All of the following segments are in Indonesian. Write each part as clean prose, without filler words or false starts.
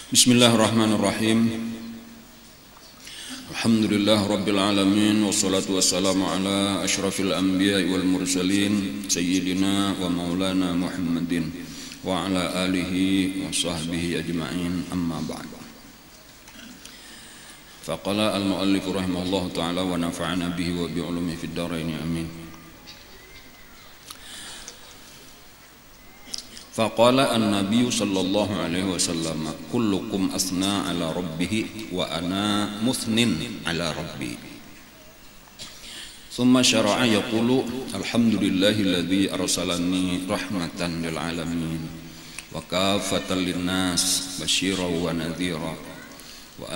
Bismillahirrahmanirrahim. Alhamdulillah rabbil alamin, wassalatu wassalamu ala asyrafil anbiya'i wal mursalin sayyidina wa maulana Muhammadin wa ala alihi wa sahbihi ajma'in, amma ba'd. Faqala al-muallif rahimahullahu ta'ala wa nafa'ana bihi wa bi'ulumihi fid dharain, amin. Faqala an-nabiy sallallahu alaihi wasallam, kullukum asna ala rabbih wa ana muthnin ala rabbi. Thumma syara'a yaqulu alhamdulillahi alladhi arsalani rahmatan lil alamin wa kafatan linnas basyiran wa nadhira wa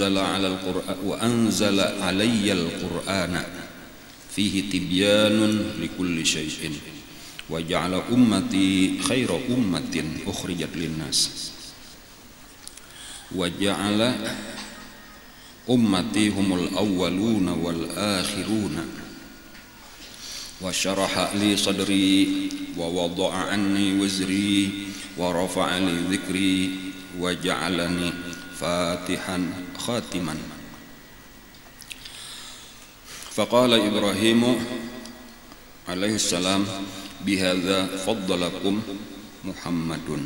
anzala alayya al-qur'ana fihi tibyanun likulli syai'in wa ja'ala ummati khaira ummatin ukhrijat linnas wa ja'ala ummati humul awwaluna wal akhiruna wa syaraha li sadri wa wada'a anni wizri wa rafa'a li dhikri wa ja'alani fatihan khatiman. Faqala Ibrahimu alaihi salam, bihadza faddalakum Muhammadun.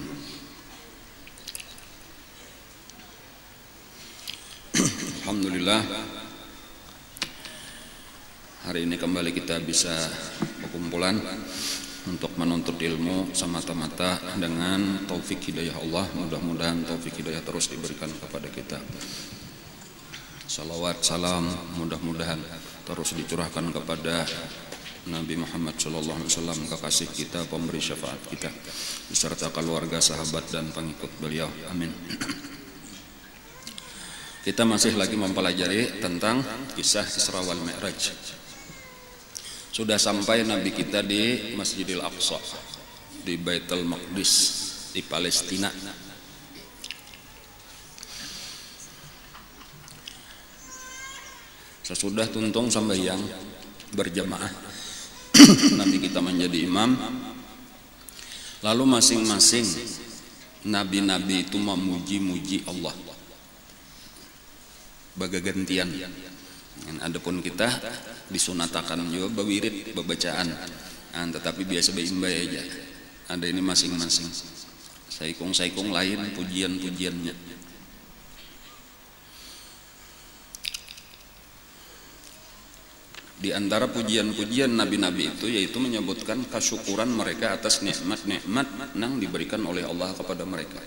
Alhamdulillah, hari ini kembali kita bisa berkumpulan untuk menuntut ilmu semata-mata dengan taufik hidayah Allah. Mudah-mudahan taufik hidayah terus diberikan kepada kita. Salawat salam mudah-mudahan terus dicurahkan kepada Nabi Muhammad SAW, kekasih kita, pemberi syafaat kita, beserta keluarga, sahabat, dan pengikut beliau. Amin. Kita masih lagi mempelajari tentang kisah Isra wal Mi'raj. Sudah sampai Nabi kita di Masjidil Aqsa, di Baitul Maqdis, di Palestina. Sesudah tuntung sembahyang berjamaah, Nabi kita menjadi imam. Lalu masing-masing nabi-nabi itu memuji-muji Allah bagagantian. Adapun kita disunatakan juga bewirid, bebacaan, tetapi biasa beimbai aja. Ada ini masing-masing. Saikung-saikung lain pujian-pujiannya. Di antara pujian-pujian nabi-nabi itu yaitu menyebutkan kesyukuran mereka atas nikmat-nikmat yang diberikan oleh Allah kepada mereka.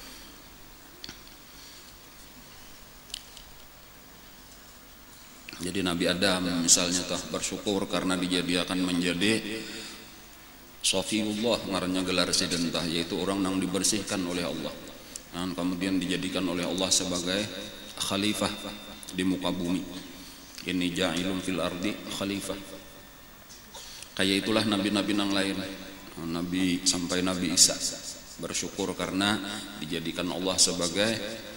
Jadi Nabi Adam misalnya bersyukur karena dijadikan menjadi Safiyullah, ngarannya gelar sidentah, yaitu orang yang dibersihkan oleh Allah. Dan kemudian dijadikan oleh Allah sebagai khalifah di muka bumi. Ini ja'ilun fil ardi khalifah. Kayak itulah nabi-nabi yang lain. Nabi sampai Nabi Isa bersyukur karena dijadikan Allah sebagai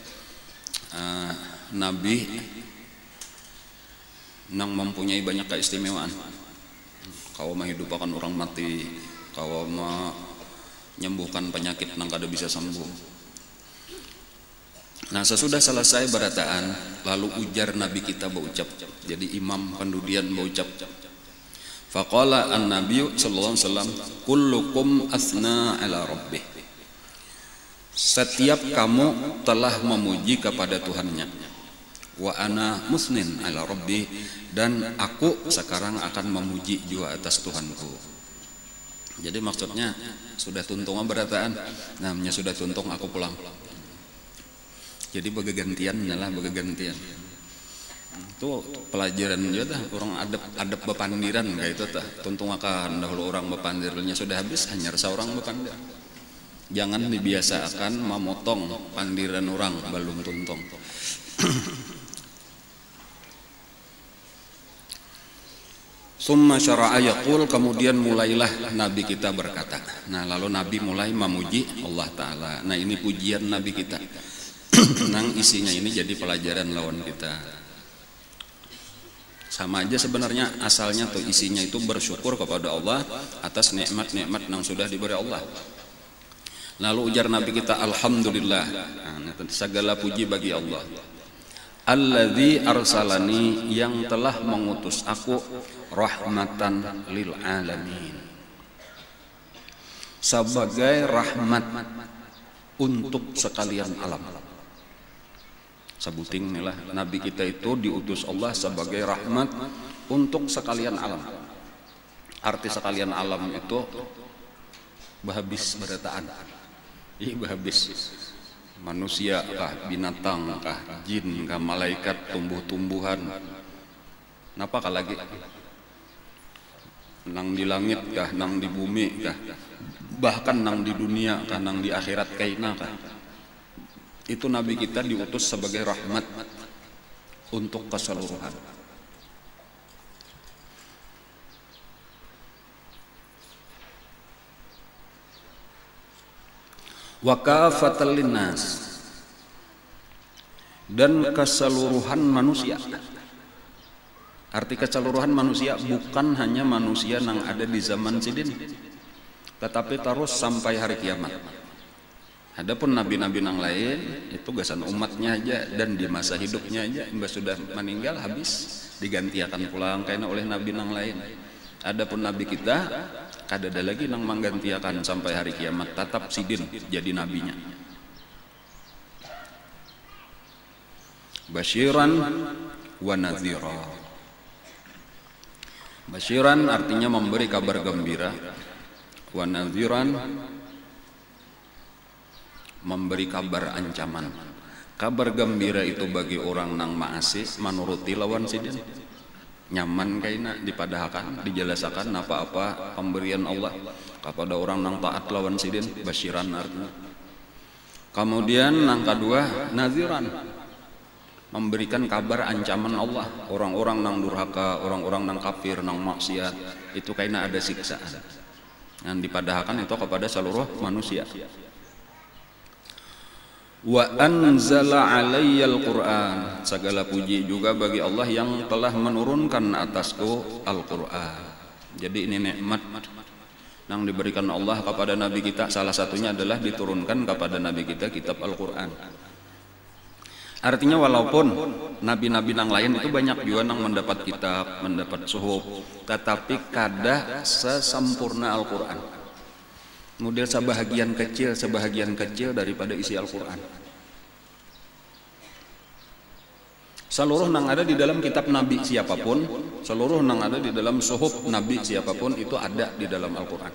nabi yang mempunyai banyak keistimewaan. Kau menghidupkan orang mati, kau menyembuhkan penyakit yang kada bisa sembuh. Nah, sesudah selesai berataan, lalu ujar Nabi kita berucap. Jadi imam pendudian berucap. Faqala an-nabiy sallallahu alaihi wasallam, kullukum asna ala rabbih. Setiap kamu telah memuji kepada Tuhannya. Wa ana musnin ala rabbi, dan aku sekarang akan memuji juga atas Tuhanku. Jadi maksudnya sudah tuntung berataan. Namanya sudah tuntung, aku pulang. Jadi bergantian, nyalah bergantian. Itu pelajaran juga orang adab bepandiran kayak itu tah. Tuntung akan dahulu orang bepandirnya sudah habis, hanya seorang bepandir. Jangan dibiasakan memotong pandiran orang belum tuntung. Summa syara'a yaqul, kemudian mulailah Nabi kita berkata. Nah, lalu Nabi mulai memuji Allah Ta'ala. Nah, ini pujian Nabi kita. Nang isinya ini jadi pelajaran lawan kita. Sama aja sebenarnya, asalnya tuh isinya itu bersyukur kepada Allah atas nikmat-nikmat yang sudah diberi Allah. Lalu ujar Nabi kita, alhamdulillah, segala puji bagi Allah, alladzi arsalani, yang telah mengutus aku rahmatan lil alamin, sebagai rahmat untuk sekalian alam. Sebuting inilah Nabi kita itu diutus Allah sebagai rahmat untuk sekalian alam. Arti sekalian alam itu bahabis berataan. Bahabis manusia kah, binatang kah, jin kah, malaikat, tumbuh-tumbuhan, napa kah lagi, nang di langit kah, nang di bumi kah, bahkan nang di dunia kah, nang di akhirat kaina kah. Itu Nabi kita diutus sebagai rahmat untuk keseluruhan. Wa kafatal linnas, dan keseluruhan manusia. Arti keseluruhan manusia bukan hanya manusia yang ada di zaman sidin, tetapi terus sampai hari kiamat. Adapun nabi-nabi yang lain itu gasan umatnya aja, dan di masa hidupnya aja mbak sudah meninggal habis digantiakan pulang karena oleh nabi yang lain. Adapun nabi kita kadada lagi nang menggantiakan sampai hari kiamat, tetap sidin jadi nabinya. Basyiran wa nadhira. Basyiran artinya memberi kabar gembira, wa nadhiran memberi kabar ancaman. Kabar gembira itu bagi orang nang maasi manuruti lawan sidin, nyaman kaina dipadahkan, dijelasakan apa-apa pemberian Allah kepada orang nang taat lawan sidin, basyiran artinya. Kemudian nang kedua nadhiran, memberikan kabar ancaman Allah, orang-orang nang durhaka, orang-orang nang kafir, nang maksiat, itu kaina ada siksaan. Yang dipadahkan itu kepada seluruh manusia. Wa anzala alayyal Qur'an, segala puji juga bagi Allah yang telah menurunkan atasku Al-Qur'an. Jadi ini nikmat yang diberikan Allah kepada Nabi kita, salah satunya adalah diturunkan kepada Nabi kita kitab Al-Qur'an. Artinya walaupun nabi-nabi yang lain itu banyak juga yang mendapat kitab, mendapat suhuf, tetapi kada sesempurna Al-Qur'an. Model sebahagian kecil daripada isi Al-Quran. Seluruh nang ada di dalam kitab Nabi siapapun, seluruh nang ada di dalam suhuf Nabi siapapun itu ada di dalam Al-Quran.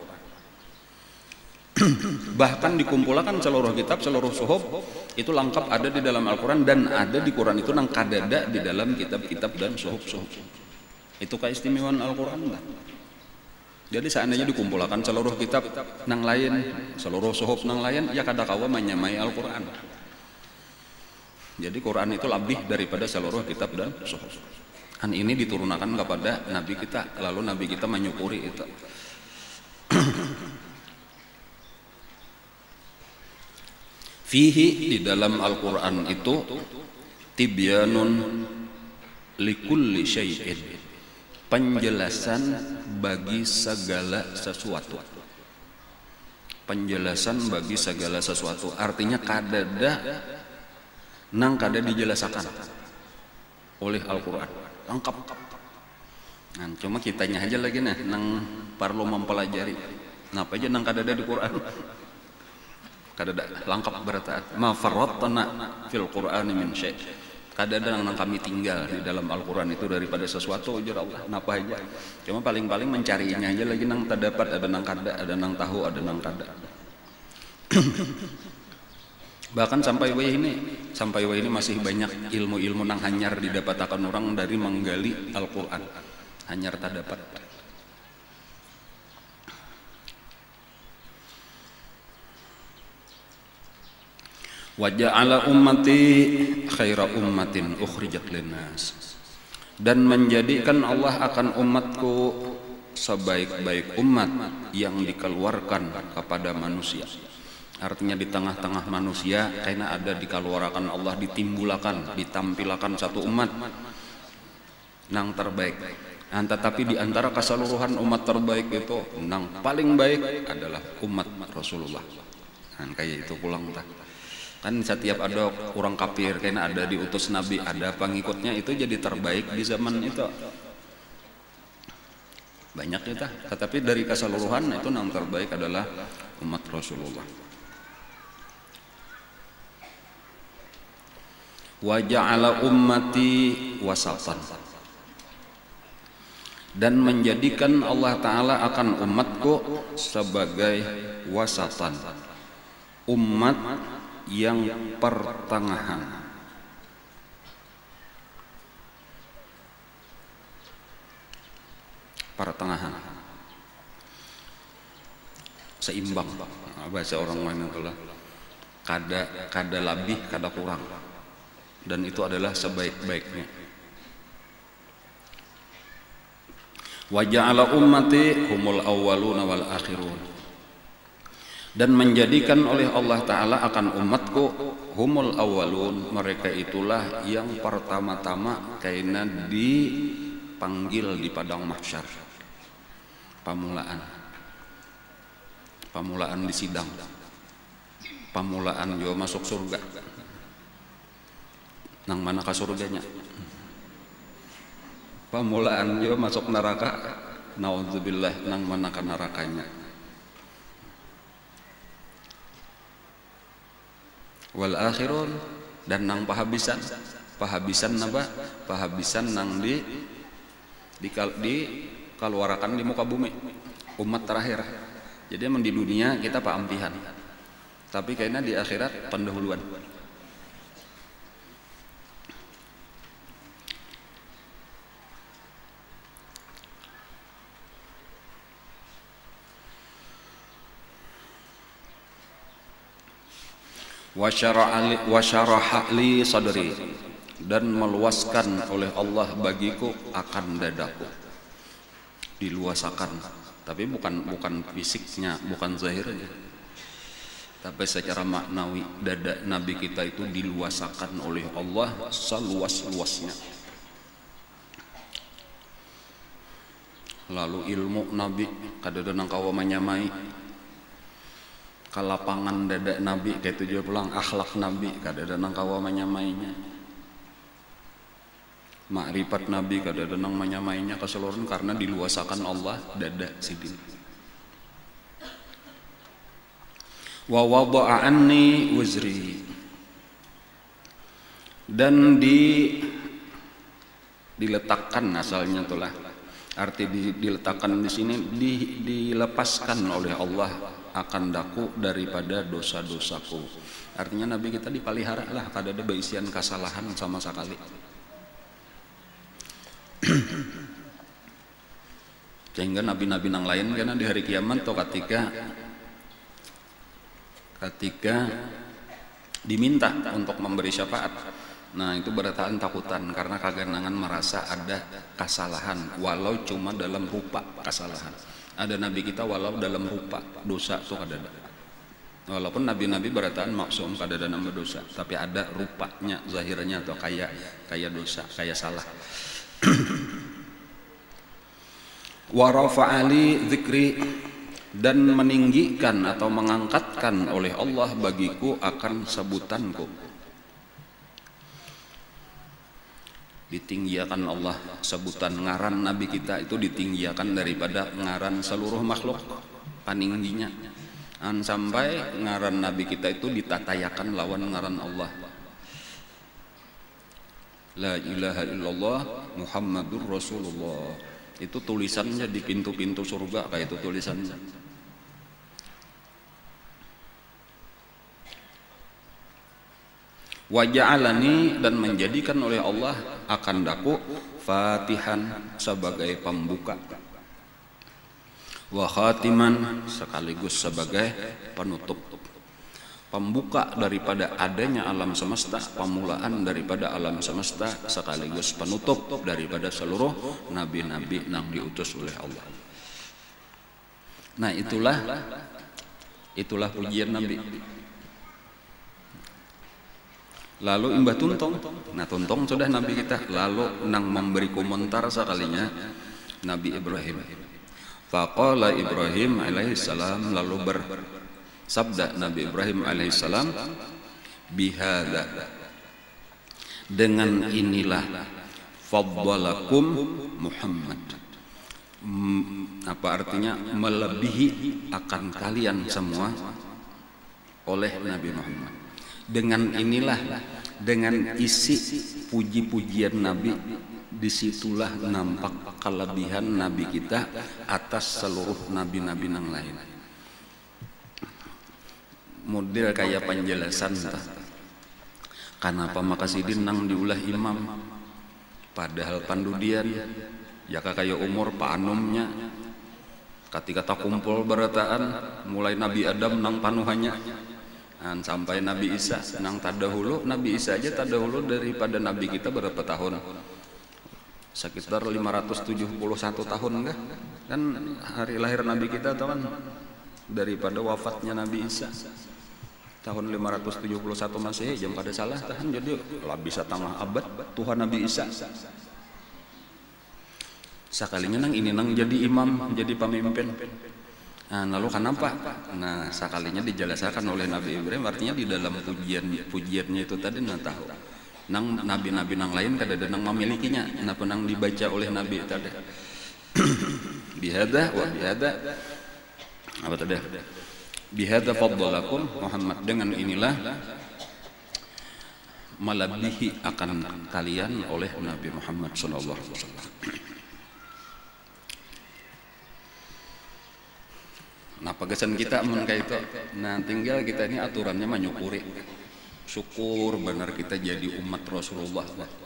Bahkan dikumpulkan seluruh kitab, seluruh suhuf itu lengkap ada di dalam Al-Quran, dan ada di Quran itu nang kadada di dalam kitab-kitab dan suhuf-suhuf. Itu keistimewaan Al-Quran lah. Jadi seandainya dikumpulkan seluruh kitab nang lain, seluruh suhuf nang lain, ya kada kawa menyamai Al-Quran. Jadi Quran itu lebih daripada seluruh kitab dan suhuf. Kan ini diturunkan kepada Nabi kita, lalu Nabi kita menyukuri itu. Fihi, di dalam Al-Quran itu tibyanun likulli syai'in, penjelasan bagi segala sesuatu. Penjelasan bagi segala sesuatu artinya kadada nang kada dijelaskan oleh Al-Quran, lengkap. Nah, cuma kitanya aja lagi nah nang perlu mempelajari. Napa aja nang kadada di Quran? Kadada lengkap berarti ma farratna fil Qur'ani min syai'. Kadang nang kami tinggal di dalam Al-Quran itu daripada sesuatu, ujar Allah, napa aja. Cuma paling-paling mencarinya aja lagi nang terdapat, ada nang kada, ada nang tahu, ada nang kada. Bahkan sampai wah ini masih banyak ilmu-ilmu nang hanyar didapatkan orang dari menggali Al-Quran, hanyar tak dapat. Wa ja'ala ummati khaira ummatin ukhrijat linnas, dan menjadikan Allah akan umatku sebaik-baik umat yang dikeluarkan kepada manusia. Artinya di tengah-tengah manusia karena ada dikeluarkan Allah, ditimbulakan, ditampilakan satu umat nang terbaik. Tetapi di antara keseluruhan umat terbaik itu nang paling baik adalah umat Rasulullah. Kan kayak itu pulang tah. Kan setiap ada orang kafir kayaknya ada diutus nabi, ada pengikutnya, itu jadi terbaik di zaman itu. Banyak ya tah. Tetapi dari keseluruhan itu yang terbaik adalah umat Rasulullah. Wa ja'ala ummati wasatan, dan menjadikan Allah Ta'ala akan umatku sebagai wasatan, umat yang pertengahan. Pertengahan, seimbang, bahasa orang lain itulah kada lebih kada kurang, dan itu adalah sebaik-baiknya. Wa ja'ala ummati humul awwaluna wal akhirun, dan menjadikan oleh Allah Ta'ala akan umatku humul awwalun, mereka itulah yang pertama-tama kaina dipanggil di padang mahsyar. Pamulaan di sidang, pamulaan juga masuk surga. Nang mana ka surganya? Pamulaan juga masuk neraka. Naudzubillah, nang mana ka nerakanya? Wal akhirun, dan nang pahabisan napa? Pahabisan nang dikaluarakan di muka bumi, umat terakhir. Jadi emang di dunia kita paampihan, tapi kayaknya di akhirat pendahuluan. Wa syaraha li sadri, dan meluaskan oleh Allah bagiku akan dadaku. Diluasakan, tapi bukan fisiknya, bukan zahirnya, tapi secara maknawi dada Nabi kita itu diluasakan oleh Allah seluas-luasnya. Lalu ilmu Nabi kadada nang kawa manyamai, kalapangan dada Nabi kayak tujuh pulang, akhlak Nabi kadada nang kawa manyamainya. Makrifat Nabi kadada nang manyamainya keseluruhan karena diluasakan Allah dada sidin. Wa wada'a anni wizri, dan diletakkan, asalnya itulah arti diletakkan di sini, dilepaskan oleh Allah akan daku daripada dosa-dosaku. Artinya Nabi kita dipelihara lah, kadada baisian kesalahan sama sekali. Sehingga nabi-nabi nang lain karena di hari kiamat atau ketika diminta untuk memberi syafaat, nah itu berataan takutan karena kaganangan merasa ada kesalahan, walau cuma dalam rupa kesalahan. Ada nabi kita walau dalam rupa dosa tuh kadada, walaupun nabi-nabi berataan maksum kadada nama dosa, tapi ada rupanya, zahirnya atau kayak dosa, kayak salah. Wa rafa'ali dzikri, dan meninggikan atau mengangkatkan oleh Allah bagiku akan sebutanku. Ditinggiakan Allah sebutan ngaran Nabi kita itu ditinggiakan daripada ngaran seluruh makhluk paningginya. Sampai ngaran Nabi kita itu ditatayakan lawan ngaran Allah. La ilaha illallah Muhammadur Rasulullah, itu tulisannya di pintu-pintu surga kayak itu tulisannya. Wa ja'alani, dan menjadikan oleh Allah akan daku fatihan sebagai pembuka, wa khatiman sekaligus sebagai penutup. Pembuka daripada adanya alam semesta, pemulaan daripada alam semesta, sekaligus penutup daripada seluruh nabi-nabi yang diutus oleh Allah. Nah itulah pujian Nabi. Lalu imbah tuntong, nah tuntong sudah Nabi kita. Lalu nang memberi komentar sekalinya Nabi Ibrahim. Faqala Ibrahim alaihissalam, lalu Sabda Nabi Ibrahim alaihissalam, bihadza, dengan inilah, faddalakum Muhammad, apa artinya, melebihi akan kalian semua oleh Nabi Muhammad. Dengan inilah, dengan isi puji-pujian Nabi, disitulah nampak kelebihan Nabi kita atas seluruh nabi-nabi yang lain. Model kayak penjelasan kenapa makasidin nang diulah imam padahal pandudian ya kayak umur panumnya ketika tak kumpul berataan mulai Nabi Adam nang panuhannya sampai Nabi Isa nang tadahulu. Nabi Isa aja tadahulu daripada Nabi kita berapa tahun? Sekitar 571 tahun enggak? Kan hari lahir Nabi kita tahu kan daripada wafatnya Nabi Isa tahun 571 Masehi jam pada salah tahan, jadi lah bisa tengah abad Tuhan Nabi Isa. Sekalinya nang ini nang jadi imam, jadi pemimpin. Nah, lalu kenapa? Nah, sekalinya dijelaskan oleh Nabi Ibrahim, artinya di dalam pujiannya itu tadi nah tahu. Nang nabi-nabi nang lain kada ada nang memilikinya, napa nang dibaca oleh Nabi tadi. Bihadza wa bihadza apa tadi? Bihadza faddalakum Muhammad, dengan inilah melebihi akan kalian oleh Nabi Muhammad sallallahu alaihi wasallam. Nah, pegasan kita mun kayak itu, nah tinggal kita ini aturannya menyukuri. Syukur benar kita jadi umat Rasulullah.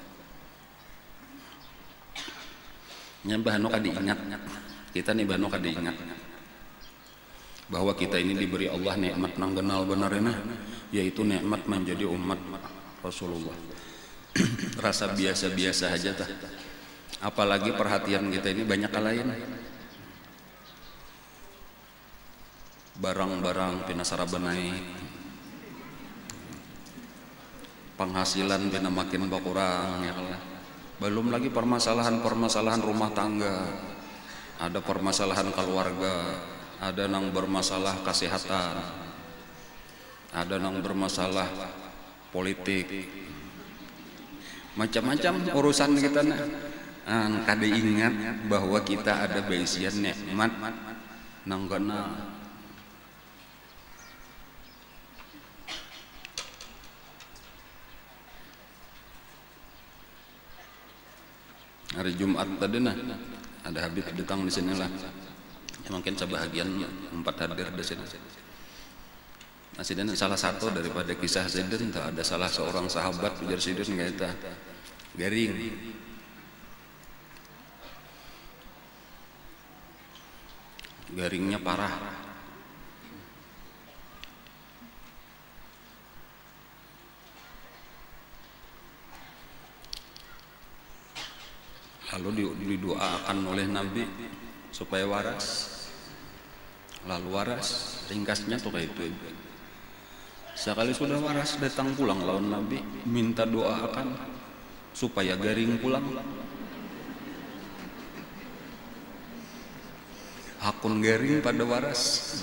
Nyambah no kada ingat. Kita nih bano kada ingat bahwa kita ini diberi Allah nikmat nang genal benarnya, yaitu nikmat menjadi umat Rasulullah. Rasa biasa-biasa aja tah. Apalagi perhatian kita ini banyak lain. Barang-barang pinasara benai, penghasilan bina makin berkurang ya Allah. Belum lagi permasalahan rumah tangga, ada permasalahan keluarga, ada nang bermasalah kesehatan, ada nang bermasalah politik, macam-macam urusan kita. Kada ingat bahwa kita ada baisian nikmat nang gana. Hari Jumat tadi ada Habib datang di sini lah. Ya, mungkin sebahagian 4 hadir di sini. Nah, sidin salah satu daripada kisah sidin ada salah seorang sahabat ujar sidin kaita garing. Garingnya parah. Lalu didoakan oleh Nabi supaya waras. Lalu waras, ringkasnya tuh kayak itu. Sekali sudah waras datang pulang lawan Nabi minta doakan supaya garing pulang. Hakun garing pada waras.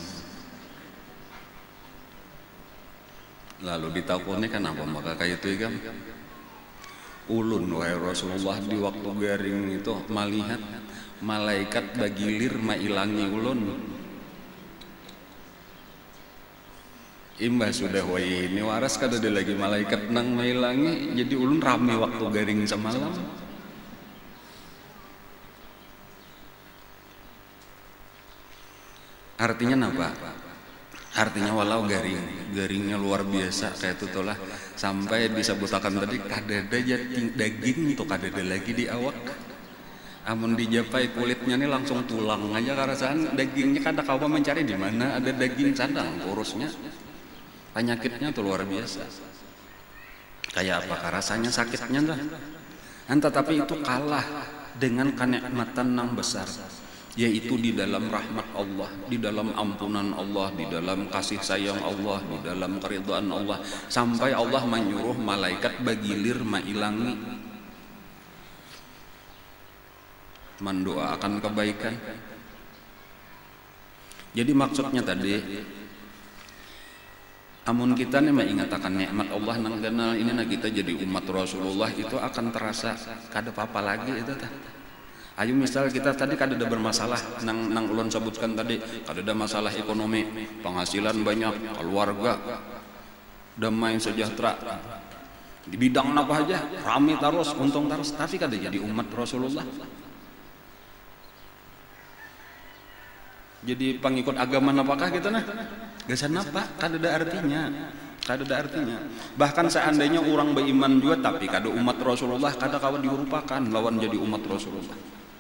Lalu ditakuni kenapa maka kayak itu kan? Ulun wahai Rasulullah di waktu garing itu melihat malaikat bagilir mailangi ulun. Imbah sudah wahai ini waras kada ada lagi malaikat nang mailangi, jadi ulun rame waktu garing semalam. Artinya apa? Artinya walau garingnya luar biasa kayak itu lah, sampai disebutakan tadi kadada daging itu kadada lagi di awak. Amun dijapai kulitnya nih langsung tulang aja karasaan dagingnya kada kawa mencari di mana ada daging sadang kurusnya. Penyakitnya tuh luar biasa. Kayak apa rasanya sakitnya dah. Tetapi itu kalah dengan kenikmatan yang besar, yaitu di dalam rahmat Allah, di dalam ampunan Allah, di dalam kasih sayang Allah, di dalam keridhaan Allah, sampai Allah menyuruh malaikat bagilir mailangi mendoakan kebaikan. Jadi maksudnya tadi Amun kita nih mengatakan nikmat Allah nang kenal ini nah kita jadi umat Rasulullah itu akan terasa kada apa lagi itu tah. Ayo misal kita tadi kada ada bermasalah nang ulun sebutkan tadi, kada ada masalah ekonomi, penghasilan banyak, keluarga damai sejahtera. Di bidang apa aja rame terus, untung terus, tapi kada jadi umat Rasulullah. Jadi pengikut agama apakah kita nah? Gasan apa? Kada ada artinya. Kada ada artinya. Bahkan seandainya orang beriman juga tapi kada umat Rasulullah, kada kawan diurupakan lawan jadi umat Rasulullah.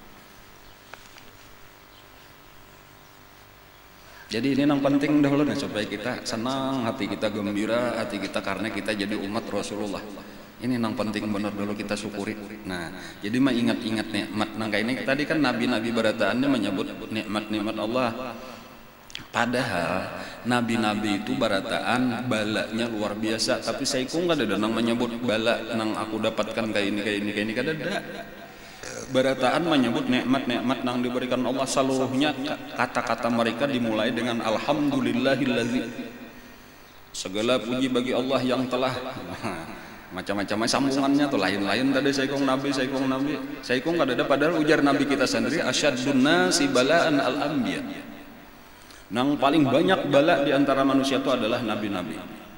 Jadi ini yang penting dahulu nih supaya kita senang, hati kita gembira, hati kita karena kita jadi umat Rasulullah. Ini yang penting benar dulu kita syukuri. Nah, jadi mah ingat-ingat nikmat. Nah, kayak ini tadi kan nabi-nabi berataannya menyebut nikmat-nikmat Allah. Padahal nabi-nabi itu barataan balanya luar biasa, tapi saya kung kada ada nang menyebut bala nang aku dapatkan kayak ini kada ada. Barataan menyebut nikmat-nikmat nang diberikan Allah seluruhnya, kata-kata mereka dimulai dengan alhamdulillahillazi. Segala puji bagi Allah yang telah macam-macam sambungannya tuh lain-lain tadi saya kong kada ada, padahal ujar nabi kita sendiri asyaddun nasi balaan al-anbiya. Nang paling banyak bala di antara manusia itu adalah nabi-nabi.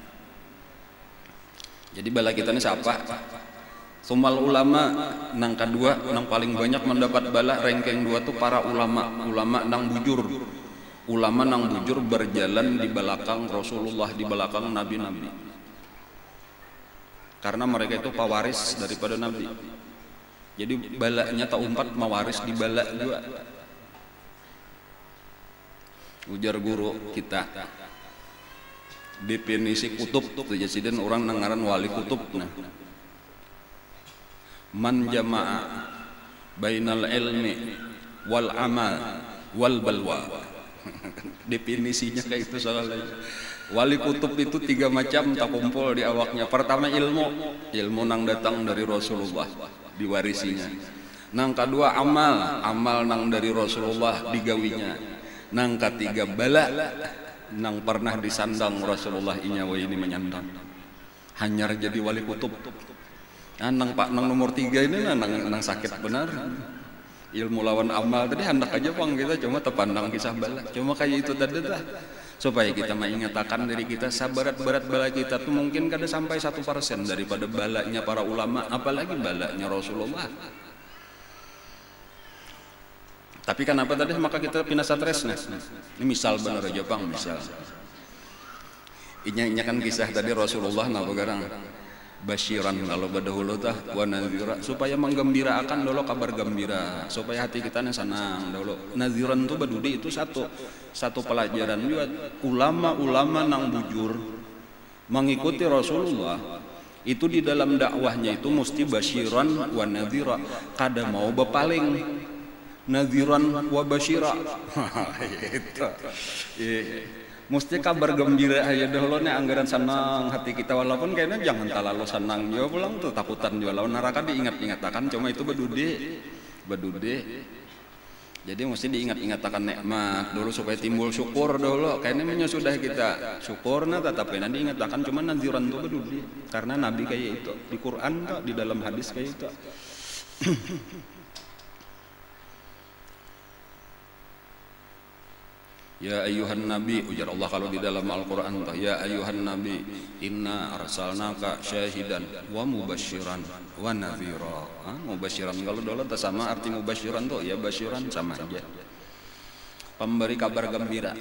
Jadi bala kita ini siapa? Sumal ulama nang kedua, nang paling banyak mendapat bala ranking 2 tuh para ulama nang bujur. Ulama nang bujur berjalan di belakang Rasulullah, di belakang nabi-nabi. Karena mereka itu pewaris daripada nabi. Jadi balanya tak umpat mewaris di bala juga. Ujar guru kita definisi kutub tuh jadi orang nangaran wali kutub. Nah, man jama'a bainal ilmi wal amal wal balwa. Definisinya kayak itu soalnya. Wali kutub itu 3 macam tak kumpul di awaknya. Pertama ilmu nang datang dari Rasulullah diwarisinya. Nang kedua amal nang dari Rasulullah digawinya. Nang ketiga bala nang pernah disandang Rasulullah inyawa ini menyandang. Hanyar jadi wali kutub. Nang nomor 3 ini nang sakit benar. Ilmu lawan amal tadi hendak aja bang kita cuma terpandang kisah bala. Cuma kayak itu tadi dah. Supaya kita mengingatkan diri kita sabarat-barat bala kita tuh mungkin kada sampai 1% daripada balanya para ulama, apalagi balanya Rasulullah. Tapi kenapa tadi maka kita pindah stres nah. Ini misal benar aja bang, misal. Inya kan kisah tadi Rasulullah nah begarang basyiran kalau badahulu tah wa nadhira supaya menggembirakan dulu kabar gembira supaya hati kita senang dulu. Nadhiran tuh badudi itu satu pelajaran juga. Ulama-ulama nang bujur mengikuti Rasulullah itu di dalam dakwahnya itu mesti basyiran wa nadhira, kada mau bepaling. Nadhiran wa basyira. Itu. Mesti kabar gembira aja dahulu nih anggaran senang hati kita walaupun kayaknya jangan terlalu senang juga pulang tuh takutan juga lawan neraka diingat-ingatkan cuma itu bedude. Jadi mesti diingat-ingatkan nikmat dulu supaya timbul syukur dulu. Kayaknya sudah kita syukur nah tetapi nanti ingatkan cuma nadhiran tuh bedude karena nabi kayak itu di Quran tuh di dalam hadis kayak itu. Ya ayyuhan nabi ujar Allah kalau di dalam Al-Qur'an ya ayyuhan nabi inna arsalnaka syahidan wa mubasyiran wa nadhira. Mubasyiran kalau dulu tak sama arti mubasyiran tuh ya basyiran sama aja. Pemberi kabar gembira.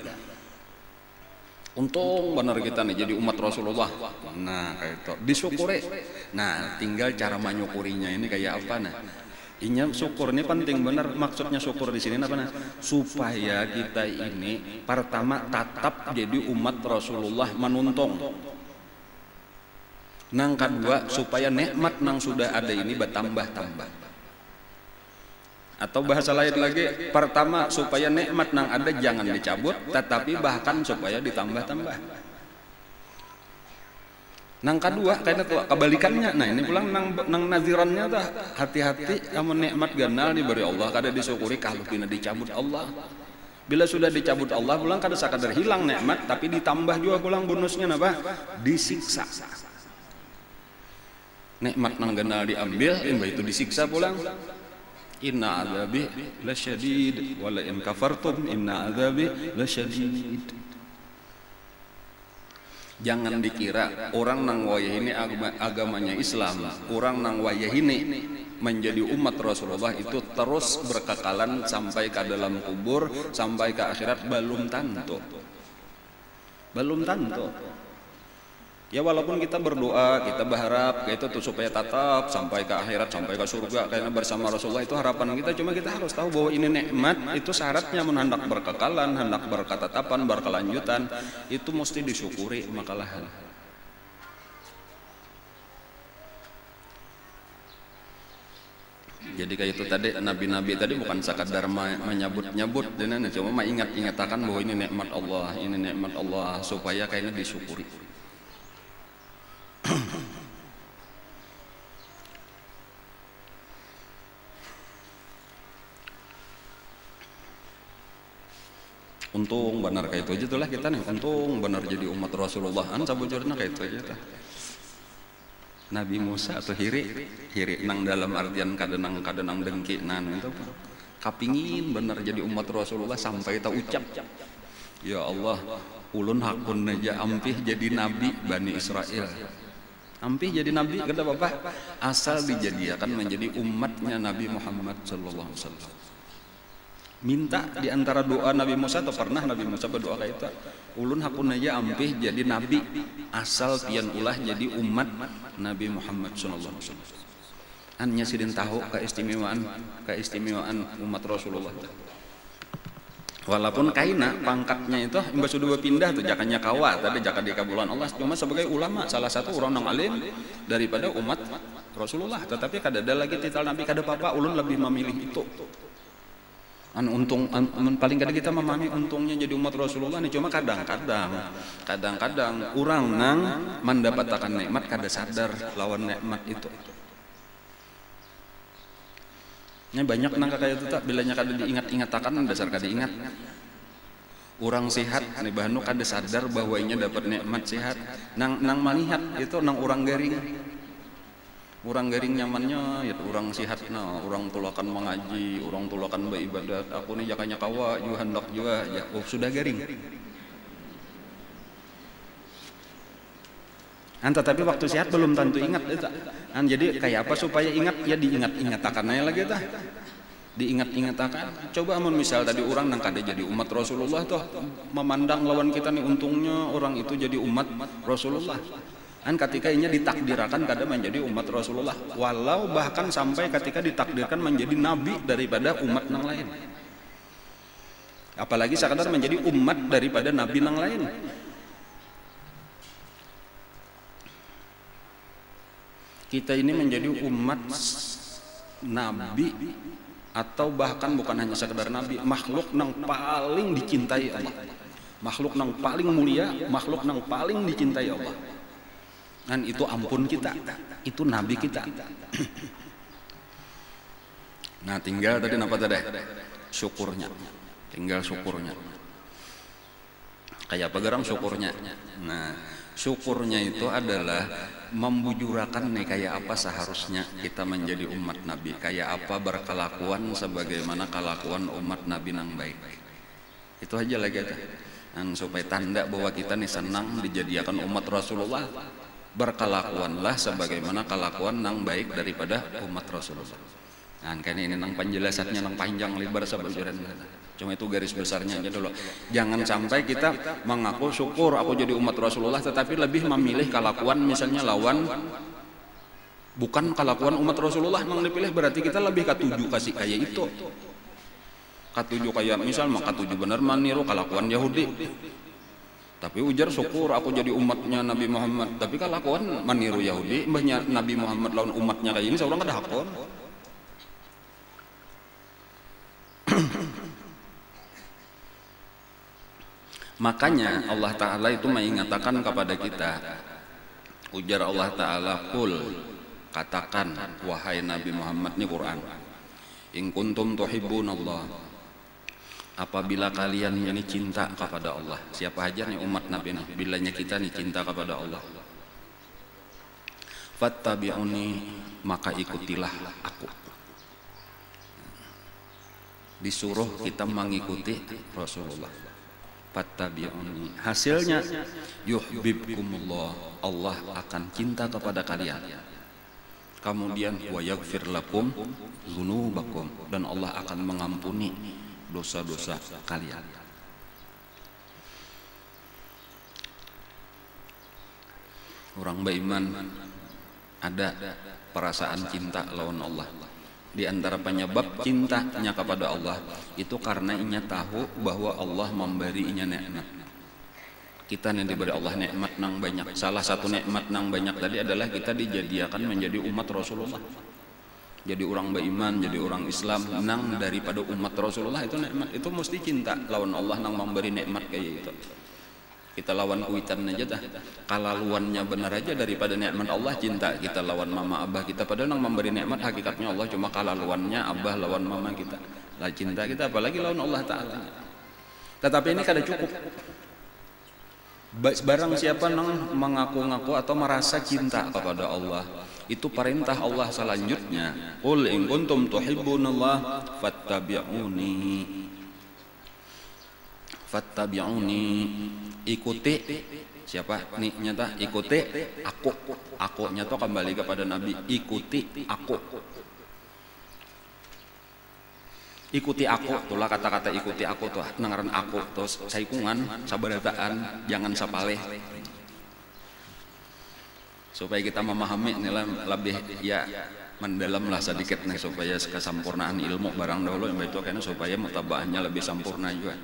Untung benar kita nih jadi umat Rasulullah. Nah, kayak itu disyukuri. Nah, tinggal cara menyukurinya ini kayak apa nah? Inya syukur ini penting benar, maksudnya syukur di sini apa nah? Supaya kita ini pertama tetap jadi umat Rasulullah menuntung. Nang kedua supaya nikmat nang sudah ada ini bertambah-tambah. Atau bahasa lain lagi, pertama supaya nikmat nang ada jangan dicabut, tetapi bahkan supaya ditambah-tambah. Nang kedua kayaknya kebalikannya. Nah ini pulang nang nazirannya dah hati-hati amun nikmat ganal diberi Allah kada disyukuri kalau pina dicabut Allah. Bila sudah dicabut Allah pulang kada sakadar hilang nikmat, tapi ditambah juga pulang bonusnya apa? Disiksa. Nikmat nang genal diambil, imbah itu disiksa pulang. Inna adzabi lasyadid wa la in kafartum inna adzabi lasyadid. Jangan dikira orang nang wayahini agamanya Islam, orang nang wayahini menjadi umat Rasulullah itu terus berkekalan sampai ke dalam kubur, sampai ke akhirat, belum tentu. Belum tentu. Ya walaupun kita berdoa, kita berharap itu tuh supaya tetap sampai ke akhirat, sampai ke surga karena bersama Rasulullah, itu harapan kita. Cuma kita harus tahu bahwa ini nikmat, itu syaratnya hendak berkekalan, hendak berketetapan, berkelanjutan, itu mesti disyukuri makalahan. Jadi kayak itu tadi, nabi-nabi tadi bukan sekadar menyebut-nyebut, dan cuma ingat-ingatakan bahwa ini nikmat Allah, ini nikmat Allah, supaya kayaknya disyukuri. Untung benar kayak itu aja tuh lah kita nih, untung benar jadi umat Rasulullah. Sabujurna kayak itu aja tuh. Nabi Musa atau hiri nang dalam artian kadenang dengki nan itu kapingin bener jadi umat Rasulullah sampai tak ucap, ya Allah ulun hakun aja ampih jadi nabi Bani Israel, ampih jadi nabi kata bapak, asal dijadikan menjadi umatnya Nabi Muhammad sallallahu alaihi wasallam. Minta di antara doa Nabi Musa, atau pernah Nabi Musa berdoa kayak itu, ulun hakun aja ampih jadi nabi asal pian ulah jadi umat Nabi Muhammad sallallahu alaihi wasallam. Hanya sidin tahu keistimewaan umat Rasulullah. Walaupun kaina pangkatnya itu imbas sudah berpindah tuh jakanya kawa tadi jaka di kabulan Allah, cuma sebagai ulama salah satu orang yang alim daripada umat Rasulullah. Tetapi kada ada lagi titel nabi, kada apa-apa, ulun lebih memilih itu. Untung paling kadang kita memahami untungnya jadi umat Rasulullah nih, cuma kadang-kadang orang nang mendapatkan nikmat kada sadar lawan nikmat itu. Nya banyak nang kayak itu tak, bilanya kada diingat-ingatakan dasar kada ingat. Orang sehat nih bahanu kada sadar bahwa inya dapat nikmat sehat. Nang melihat itu nang orang garing. Orang garing nyamannya, ya orang sihat, nah orang tulakan mengaji, orang tulakan beribadat. Aku nih jakanya kawa, juga hendak juga, ya sudah garing. Tetapi waktu sehat belum tentu ingat, jadi kayak apa supaya ingat? Ya diingat-ingatakan aja lagi dah. Diingat-ingatakan. Coba amun misal tadi orang nang kada jadi umat Rasulullah tuh memandang lawan kita nih, untungnya orang itu jadi umat Rasulullah. Ketika inya ditakdirkan kada menjadi umat Rasulullah, walau bahkan sampai ketika ditakdirkan menjadi nabi daripada umat yang lain, apalagi sekadar menjadi umat daripada nabi yang lain. Kita ini menjadi umat nabi, atau bahkan bukan hanya sekadar nabi, makhluk yang paling dicintai Allah, makhluk yang paling mulia, makhluk yang paling dicintai Allah. Dan itu ampun kita, itu nabi kita. Nah tinggal tadi apa tadi? Syukurnya, tinggal syukurnya. Kayak apa gerang syukurnya? Nah syukurnya itu adalah membujurakan nih kayak apa seharusnya kita menjadi umat nabi, kayak apa berkelakuan sebagaimana kelakuan umat nabi yang baik. Itu aja lagi aja. Dan supaya tanda bahwa kita nih senang dijadikan umat Rasulullah, berkelakuanlah sebagaimana kelakuan nang baik daripada umat Rasulullah. Nah, kan ini nang penjelasannya nang panjang lebar sabajuran. Cuma itu garis besarnya aja dulu. Jangan sampai kita mengaku syukur aku jadi umat Rasulullah, tetapi lebih memilih kelakuan misalnya lawan bukan kelakuan umat Rasulullah nang dipilih, berarti kita lebih katuju kasih kayak itu. Katuju kayak misal katuju bener maniru kelakuan Yahudi. Tapi ujar syukur aku jadi umatnya Nabi Muhammad. Tapi kalau lakuan meniru Yahudi, mbahnya Nabi Muhammad lawan umatnya kayak ini, seorang kada hakon. Makanya Allah Ta'ala itu mengatakan kepada kita, ujar Allah Ta'ala, qul, katakan wahai Nabi Muhammad, ini Quran, in kuntum tuhibbunallah, apabila kalian ini cinta kepada Allah, siapa aja nih umat Nabi nih, bilanya kita nih cinta kepada Allah, fattabi'uni, maka ikutilah aku. Disuruh kita mengikuti Rasulullah. Fattabi'uni, hasilnya yuhibbukumullah, Allah akan cinta kepada kalian. Kemudian wa yaghfir lakum dzunubakum, dan Allah akan mengampuni dosa-dosa kalian. Orang beriman ada perasaan cinta lawan Allah. Di antara penyebab cintanya kepada Allah itu karena inya tahu bahwa Allah memberinya nikmat. Kita yang diberi Allah nikmat nang banyak. Salah satu nikmat nang banyak tadi adalah kita dijadikan menjadi umat Rasulullah. Jadi orang beriman, jadi orang Islam nang daripada umat Rasulullah itu nikmat. Itu mesti cinta lawan Allah nang memberi nikmat kayak itu. Kita lawan kuitan aja dah. Kalaluannya benar aja daripada nikmat Allah, cinta kita lawan mama abah kita, padahal nang memberi nikmat hakikatnya Allah, cuma kalaluannya abah lawan mama kita. Lah cinta kita apalagi lawan Allah Ta'ala. Tetapi ini kada cukup. Barang siapa nang mengaku-ngaku atau merasa cinta kepada Allah, itu perintah Allah selanjutnya, qul in kuntum tuhibbunallah fattabi'uni. Fattabi'uni, ikuti siapa nih nyata, ikuti aku nyata kembali kepada Nabi, ikuti aku. Ikuti aku, itulah kata-kata ikuti aku tuh, nengaran aku, terus saikungan, sabarataan, jangan sapaleh. Supaya kita memahami nilai lebih ya mendalam lah sedikit nih, supaya kesempurnaan ilmu barang dahulu yang itu karena supaya mutabaahnya lebih sempurna juga.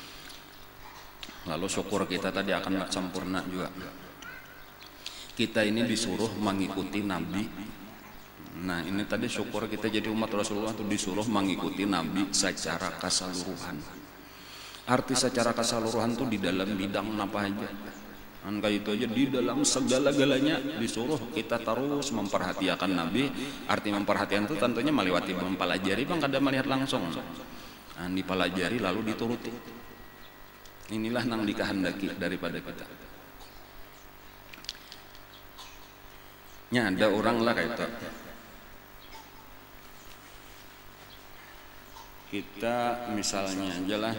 Lalu syukur kita tadi akan sempurna juga. Kita ini disuruh mengikuti Nabi. Nah ini tadi syukur kita jadi umat Rasulullah itu disuruh mengikuti Nabi secara keseluruhan. Arti secara keseluruhan tuh di dalam bidang apa aja. Kan kayak itu aja, di dalam segala-galanya disuruh kita terus memperhatikan Nabi. Arti memperhatikan itu tentunya melewati mempelajari, bang kada melihat langsung. Nah, dipelajari lalu dituruti. Inilah nang dikehendaki daripada kita. Nya ada orang lah kayak itu. Kita misalnya aja lah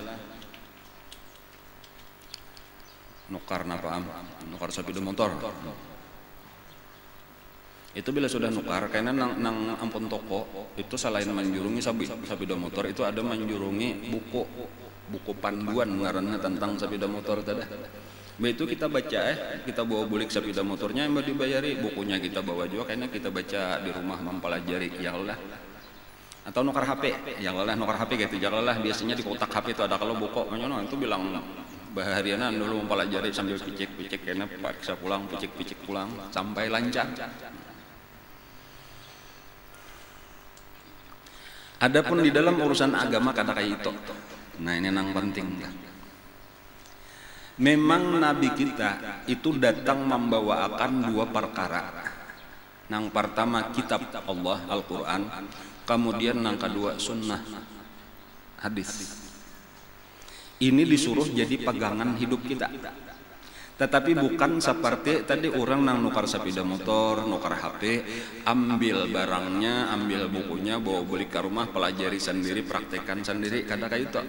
nukar nukar sepeda motor. Itu bila sudah nukar, karena nang ampun toko itu selain menjurungi sepeda motor, itu ada menjurungi buku panduan ngaranna tentang sepeda motor tadi. Begitu kita baca kita bawa bulik sepeda motornya yang dibayari, bukunya kita bawa juga karena kita baca di rumah mempelajari ya Allah. Atau nukar HP, ya Allah nukar HP gitu, jangan lah biasanya di kotak HP itu ada kalau buku, itu bilang bahariana dulu mempelajari sambil picik-picik karena paksa pulang, picik-picik pulang sampai lancar. Adapun di dalam urusan agama kata kayak itu. Nah ini yang penting. Memang Nabi kita itu datang membawakan dua perkara. Yang pertama kitab Allah Al-Quran, kemudian yang kedua sunnah hadis. Ini disuruh jadi pegangan hidup kita. Tetapi bukan seperti tadi orang nang nukar sepeda motor, nukar HP, ambil barangnya, ambil bukunya, bawa balik ke rumah, pelajari sendiri, praktekkan sendiri, kada kayak itu.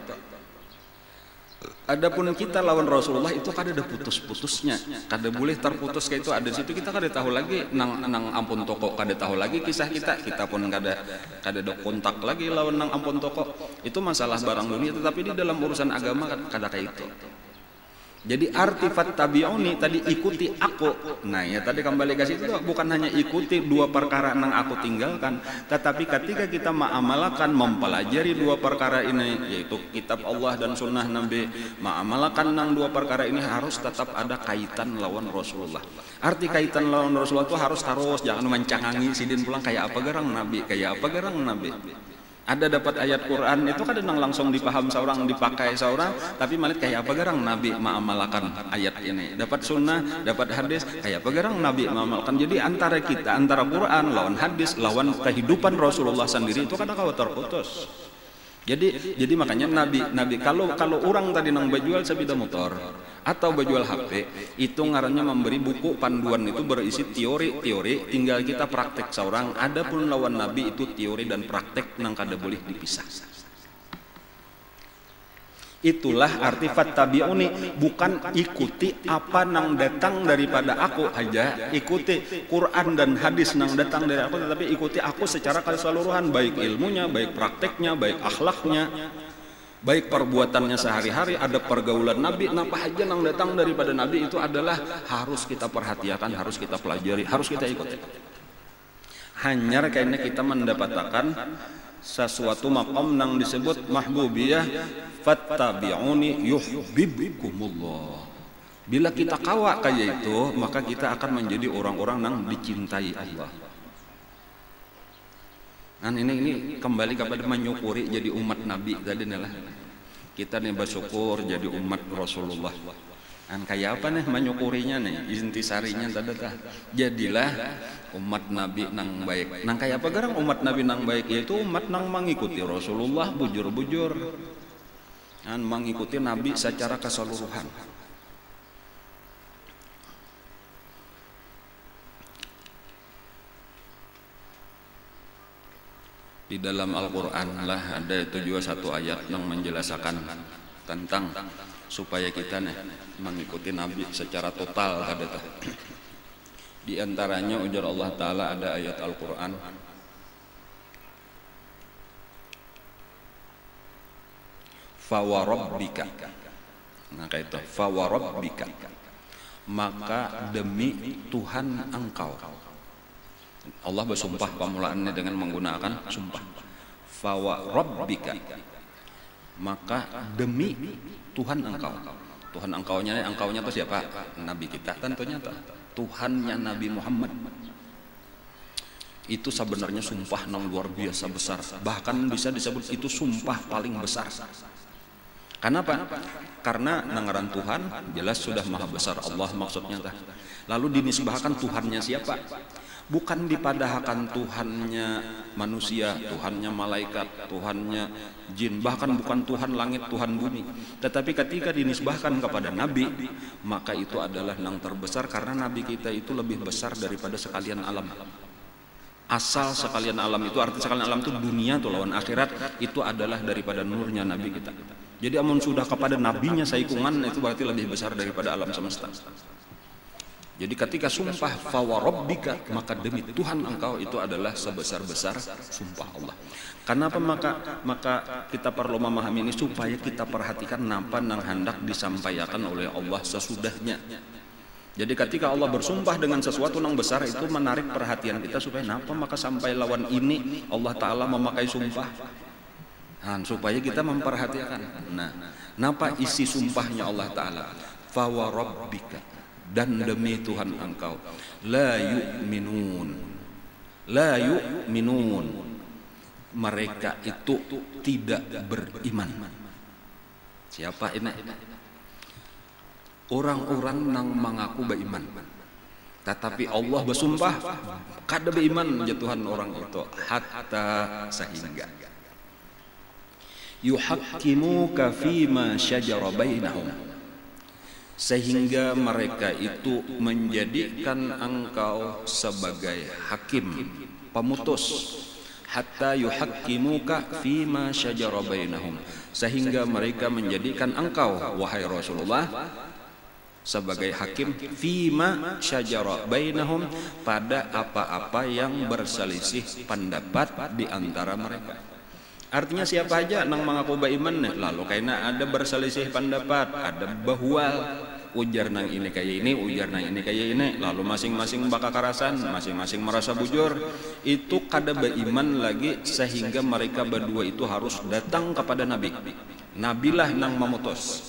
Adapun kita lawan Rasulullah itu kada ada putus-putusnya, kada boleh terputus kayak itu. Ada situ kita kada tahu lagi nang ampun toko, kada tahu lagi kisah kita pun kada ada kontak lagi lawan nang ampun toko. Itu masalah barang dunia, tetapi di dalam urusan agama kada kayak itu. Jadi arti fattabi'uni tadi ikuti aku. Nah ya tadi kembali ke situ bukan hanya ikuti dua perkara nang aku tinggalkan, tetapi ketika kita mengamalkan mempelajari dua perkara ini, yaitu kitab Allah dan sunnah Nabi, mengamalkan nang dua perkara ini harus tetap ada kaitan lawan Rasulullah. Arti kaitan lawan Rasulullah itu harus jangan mencangangi sidin pulang kayak apa garang Nabi, kayak apa garang Nabi. Ada dapat ayat Quran itu kadang langsung dipaham seorang, dipakai seorang, tapi malah kayak apa garang Nabi mengamalkan ayat ini. Dapat sunnah, dapat hadis, kayak apa garang Nabi mengamalkan. Jadi antara kita, antara Quran lawan hadis, lawan kehidupan Rasulullah sendiri itu kadang kau terputus. Jadi makanya Nabi kalau orang tadi nang bajual sepeda motor atau bajual HP itu ngarannya memberi buku panduan, itu berisi teori tinggal kita praktek seorang. Adapun lawan Nabi itu teori dan praktek nang kada boleh dipisah. Itulah arti fattabi'uni, bukan ikuti apa nang datang daripada aku aja, ikuti Quran dan hadis nang datang dari aku, tetapi ikuti aku secara keseluruhan, baik ilmunya, baik prakteknya, baik akhlaknya, baik perbuatannya sehari-hari. Ada pergaulan Nabi, apa aja nang datang daripada Nabi itu adalah harus kita perhatikan, harus kita pelajari, harus kita ikuti. Hanya kayaknya kita mendapatkan sesuatu maqam nang disebut mahbubiyah, fattabi'uni yuhibbukumullah. Bila kita kawa kayak itu, maka kita akan menjadi orang-orang nang dicintai Allah. Kan ini kembali kepada menyukuri jadi umat Nabi tadi lah. Kita nih bersyukur jadi umat Rasulullah. Kan kayak apa nih menyukurinya nih, intisarinya tadi tah. Jadilah umat Nabi nang baik. Nang kayak apa garang umat Nabi nang baik, yaitu umat nang mengikuti Rasulullah bujur-bujur. Dan mengikuti Nabi secara keseluruhan. Di dalam Al-Quran lah ada itu juga satu ayat yang menjelaskan tentang supaya kita nih mengikuti Nabi secara total ada tuh. Di antaranya ujar Allah Ta'ala ada ayat Al-Quran, fawarabbika. Nah kayak itu, fawarabbika, maka demi Tuhan engkau. Allah bersumpah pemulaannya dengan menggunakan sumpah. Fawarabbika, maka demi Tuhan engkau. Tuhan engkaunya itu siapa? Nabi kita tentunya Tuhannya Nabi Muhammad. Itu sebenarnya sumpah yang luar biasa besar. Bahkan bisa disebut itu sumpah paling besar. Kenapa? Karena nangaran Tuhan jelas sudah maha besar Allah maksudnya. Lalu dinisbahkan Tuhannya siapa? Bukan dipadahkan Tuhannya manusia, Tuhannya malaikat, Tuhannya jin, bahkan bukan Tuhan langit, Tuhan bumi. Tetapi ketika dinisbahkan kepada Nabi, maka itu adalah yang terbesar, karena Nabi kita itu lebih besar daripada sekalian alam. Asal sekalian alam itu, arti sekalian alam itu dunia tuh lawan akhirat, itu adalah daripada nurnya Nabi kita. Jadi amun sudah kepada nabinya saikungan, itu berarti lebih besar daripada alam semesta. Jadi ketika sumpah fawarabbika, maka demi Tuhan engkau, itu adalah sebesar-besar sumpah Allah. Kenapa maka kita perlu memahami ini supaya kita perhatikan apa yang hendak disampaikan oleh Allah sesudahnya. Jadi ketika Allah bersumpah dengan sesuatu yang besar, itu menarik perhatian kita supaya napa maka sampai lawan ini Allah Ta'ala memakai sumpah. Nah, supaya kita memperhatikan. Nah, napa isi sumpahnya Allah Ta'ala? Fawarabbika, dan demi Tuhan engkau, la yu'minun, mereka itu tidak beriman. Siapa ini? Orang-orang yang mengaku beriman, tetapi Allah bersumpah kada beriman ya Tuhan orang itu, hatta sehingga yuhakkimuka fima syajara bainahum, sehingga mereka itu menjadikan engkau sebagai hakim, pemutus. Hatta yuhakkimuka fima syajara bainahum, sehingga mereka menjadikan engkau wahai Rasulullah sebagai hakim fima syajara bainahum, pada apa-apa yang berselisih pendapat di antara mereka. Artinya siapa aja nang mengaku beriman, lalu karena ada berselisih pendapat, ada bahwal, ujar nang ini kayak ini, ujar nang ini kayak ini, lalu masing-masing bakal karasan, masing-masing merasa bujur, itu kada beriman lagi, sehingga mereka berdua itu harus datang kepada Nabi. Nabilah nang memutus.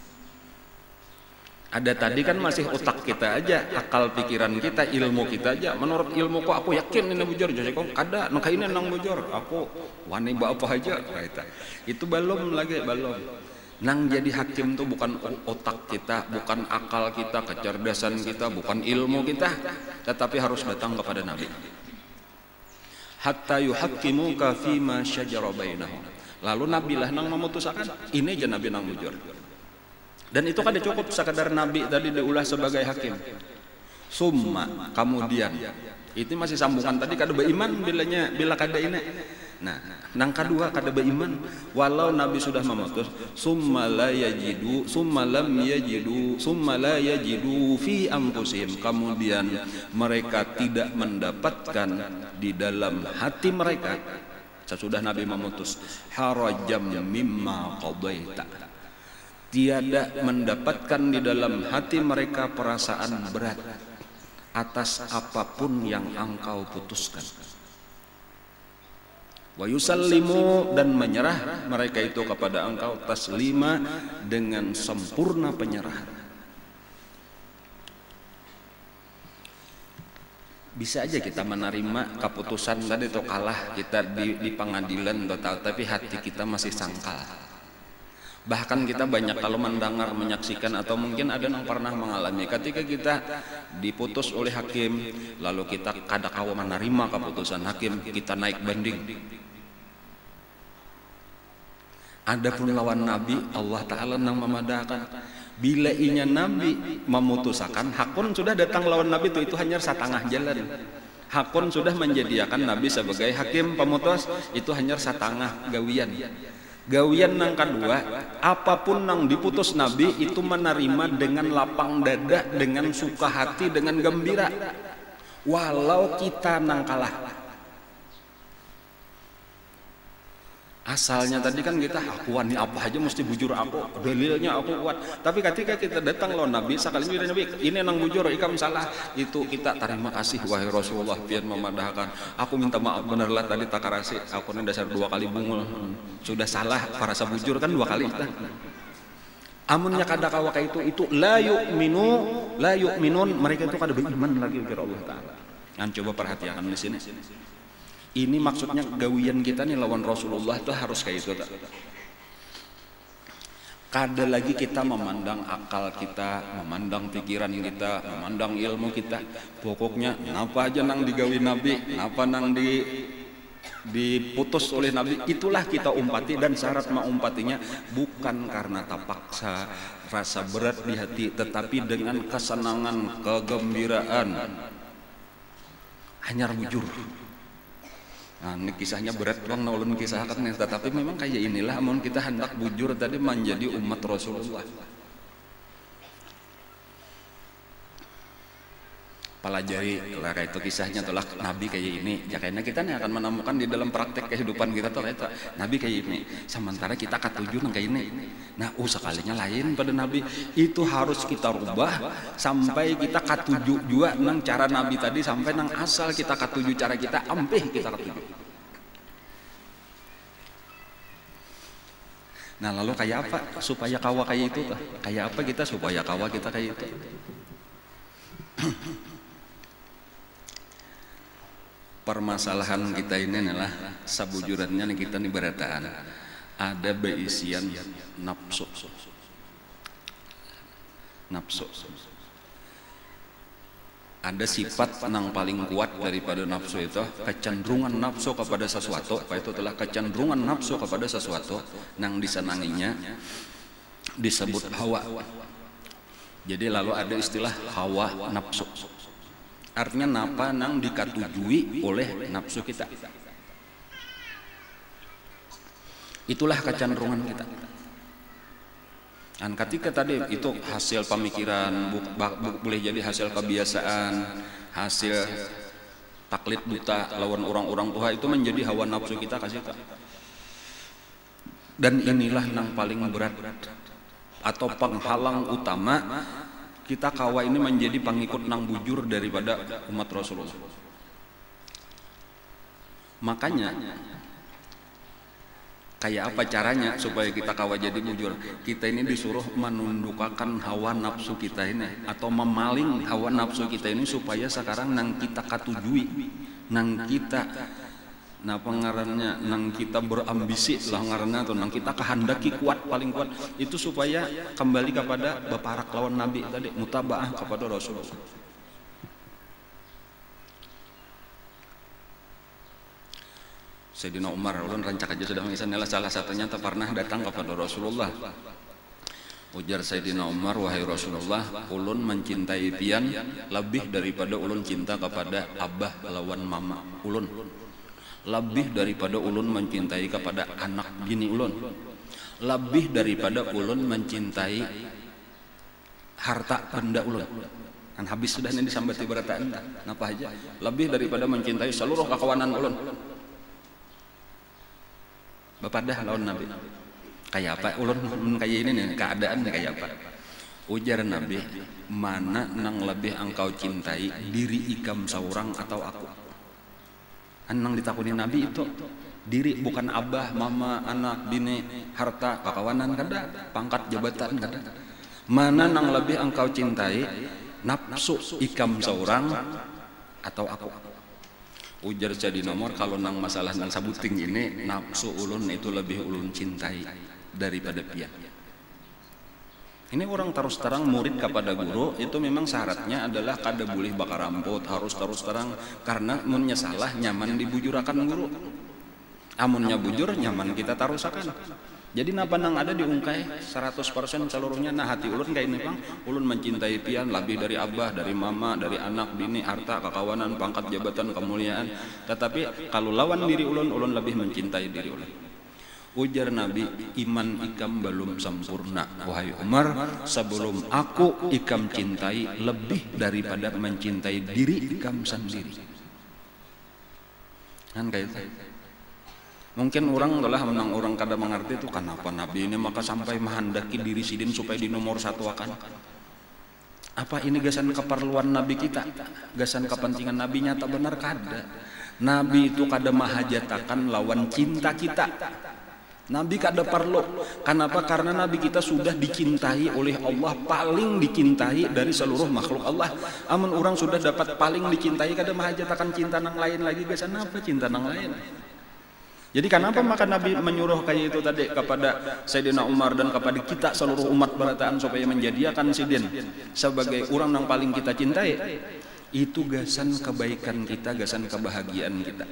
Ada tadi kan masih otak kita aja, akal pikiran kita, ilmu kita aja. Menurut ilmuku aku yakin ini bujur, jadi kok ada nang ini nang bujur, aku wani ba apa aja. Itu belum lagi, belum. Nang jadi hakim tuh bukan otak kita, bukan akal kita, kecerdasan kita, bukan ilmu kita, tetapi harus datang kepada Nabi. Hatta yuhakkimuka fima syajara bainahum, Lalu Nabi lah nang memutuskan, ini aja Nabi nang bujur. Dan itu kan cukup sekadar Nabi tadi diulah sebagai hakim. Summa kemudian itu masih sambungan tadi kada beriman bila kada ini. Nah, nang kedua kada beriman walau Nabi sudah memutus summa la yajidu summa lam yajidu summa la yajidu fi anfusihim, kemudian mereka tidak mendapatkan di dalam hati mereka sesudah Nabi memutus harajam mimma qadaita, tiada mendapatkan di dalam hati mereka perasaan berat atas apapun yang engkau putuskan. Wa yusallimu, dan menyerah mereka itu kepada engkau taslima, dengan sempurna penyerahan. Bisa aja kita menerima keputusan tadi atau kalah kita di pengadilan total, tapi hati kita masih sangkal. Bahkan kita banyak kalau mendengar, menyaksikan, atau mungkin ada yang pernah mengalami ketika kita diputus oleh hakim, lalu kita kada kawa menerima keputusan hakim, kita naik banding. Adapun lawan Nabi, Allah Ta'ala nang memadahkan bila inya Nabi memutuskan, hakun sudah datang lawan Nabi itu hanya setengah jalan. Hakun sudah menjadikan Nabi sebagai hakim pemutus, itu hanya setengah gawian. Gawian nang kedua, apapun nang diputus Nabi itu menerima dengan lapang dada, dengan suka hati, dengan gembira, walau kita nang kalah. Asalnya tadi kan kita akuan apa aja mesti bujur aku, dalilnya aku kuat. Tapi ketika kita datang lawan Nabi, sekali Nabi ini nang bujur ikam salah, itu kita terima kasih wahai Rasulullah pian memadahkan. Aku minta maaf benerlah tadi takarasi, aku ini dasar 2 kali bungul. Sudah salah para sabujur kan 2 kali kita. Amunnya kada kawa itu la yu'minun, mereka itu kada beriman lagi kepada Allah Ta'ala. Coba perhatikan di sini. Ini maksudnya gawian kita nih lawan Rasulullah itu harus kayak itu. Kada lagi kita memandang akal kita, memandang pikiran kita, memandang ilmu kita. Pokoknya kenapa aja nang digawi Nabi, kenapa nang diputus oleh Nabi, itulah kita umpati. Dan syarat mengumpatinya bukan karena terpaksa, rasa berat di hati, tetapi dengan kesenangan, kegembiraan, hanya bujur. Nah, ini kisahnya berat bang, ulun kisahkan, tetapi memang kayak inilah amun kita hendak bujur tadi menjadi umat Rasulullah. Pelajari lah itu kisahnya telah Nabi kayak ini. Ya kayaknya kita nih akan menemukan di dalam praktek kehidupan kita tuh itu Nabi kayak ini. Sementara kita katuju nang kayak ini. Nah, sekalinya lain pada Nabi. Itu harus kita rubah sampai kita katuju juga nang cara Nabi tadi, sampai nang asal kita katuju cara kita, ampih kita katuju. Nah, lalu kayak apa supaya kawa kayak itu? Kayak apa kita supaya kawa kita kayak itu? Permasalahan kita ini adalah sabujurannya kita nih berataan ada beisian nafsu. Ada sifat yang paling kuat daripada nafsu itu kecenderungan nafsu kepada sesuatu. Apa itu telah kecenderungan nafsu kepada sesuatu yang disenanginya disebut hawa. Jadi lalu ada istilah hawa nafsu. Artinya napa nang dikatujui oleh nafsu kita. Itulah kecenderungan kita. Dan ketika tadi itu hasil pemikiran, boleh jadi hasil kebiasaan, hasil taklid buta lawan orang-orang tua, itu menjadi hawa nafsu kita kasih tak. Dan inilah yang paling berat atau penghalang utama kita kawa ini menjadi pengikut nang bujur daripada umat Rasulullah. Makanya kayak apa caranya supaya kita kawa jadi bujur? Kita ini disuruh menundukkan hawa nafsu kita ini, atau memaling hawa nafsu kita ini supaya sekarang nang kita katujui, nang kita pengarannya nang kita berambisi lah ngarannya, atau nang kita kehendaki kuat, paling kuat itu supaya kembali kepada baparak lawan Nabi tadi, mutabaah kepada Rasulullah. Sayyidina Umar ulun rancak aja sudah mengisah salah satunya pernah datang kepada Rasulullah. Ujar Sayyidina Umar, wahai Rasulullah, ulun mencintai pian lebih daripada ulun cinta kepada abah lawan mama ulun, lebih daripada ulun mencintai kepada anak bini ulun, lebih daripada ulun mencintai harta benda ulun. Kan habis sudah ini disambati berataan napa aja, lebih daripada mencintai seluruh kakawanan ulun. Bapak dah lawan Nabi kayak apa ulun kayak ini nih keadaan kayak apa. Ujar Nabi, mana nang lebih engkau cintai, diri ikam seorang atau aku? Nang ditakuni Nabi itu diri, bukan abah mama anak bini harta kakawanan kada, pangkat jabatan kada. Mana nang lebih engkau cintai, nafsu ikam seorang atau aku? Ujar Sayyidina Umar, kalau nang masalah nang sabuting ini nafsu ulun itu lebih ulun cintai daripada pian. Ini orang terus terang murid kepada guru itu memang syaratnya adalah kada boleh bakar rambut, harus terus terang, karena munnya salah nyaman dibujurakan guru, amunnya bujur nyaman kita tarusakan. Jadi napa nang ada diungkai 100% seluruhnya. Nah hati ulun kayak ini bang, ulun mencintai pian lebih dari abah, dari mama, dari anak, bini, harta, kakawanan, pangkat, jabatan, kemuliaan. Tetapi kalau lawan diri ulun, ulun lebih mencintai diri ulun. Ujar Nabi, iman ikam belum sempurna wahai Umar, sebelum aku ikam cintai lebih daripada mencintai diri ikam sendiri. Kan kayak itu. Mungkin orang adalah menang orang kada mengerti itu kenapa Nabi ini maka sampai menghendaki diri sidin supaya di nomor satu akan. Apa ini gasan keperluan Nabi kita, gasan kepentingan Nabi nyata benar kada. Nabi itu kada mahajatakan lawan cinta kita. Nabi kada perlu. Kenapa? Karena Nabi kita sudah dicintai oleh Allah, paling dicintai dari seluruh makhluk Allah. Amun orang sudah dapat paling dicintai, kada mahajatakan cinta nang lain lagi, gasan apa cinta nang lain. Jadi kenapa maka Nabi menyuruh kayak itu tadi kepada Sayyidina Umar dan kepada kita seluruh umat berataan supaya menjadikan sidin sebagai orang yang paling kita cintai? Itu gasan kebaikan kita, gasan kebahagiaan kita.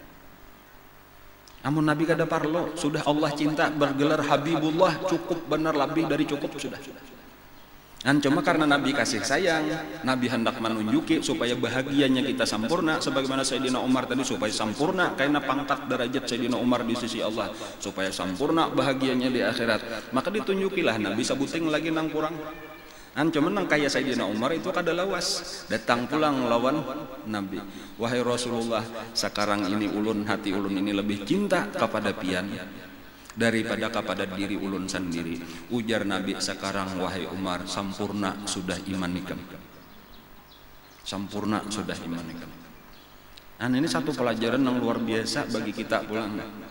Amun Nabi kada parlo, sudah Allah cinta bergelar Habibullah, cukup benar, lebih dari cukup sudah. Dan cuma karena Nabi kasih sayang, Nabi hendak menunjuki supaya bahagianya kita sempurna, sebagaimana Sayyidina Umar tadi supaya sempurna karena pangkat derajat Sayyidina Umar di sisi Allah, supaya sempurna bahagianya di akhirat. Maka ditunjukilah Nabi sabuting lagi nang kurang. Dan cuma nang kaya Sayyidina Umar itu kada lawas, datang pulang lawan Nabi. Wahai Rasulullah, sekarang ini ulun, hati ulun ini lebih cinta kepada pian daripada kepada diri ulun sendiri. Ujar Nabi, sekarang wahai Umar, sempurna sudah iman ikam, sempurna sudah iman ikam. Dan ini satu pelajaran yang luar biasa bagi kita pulang.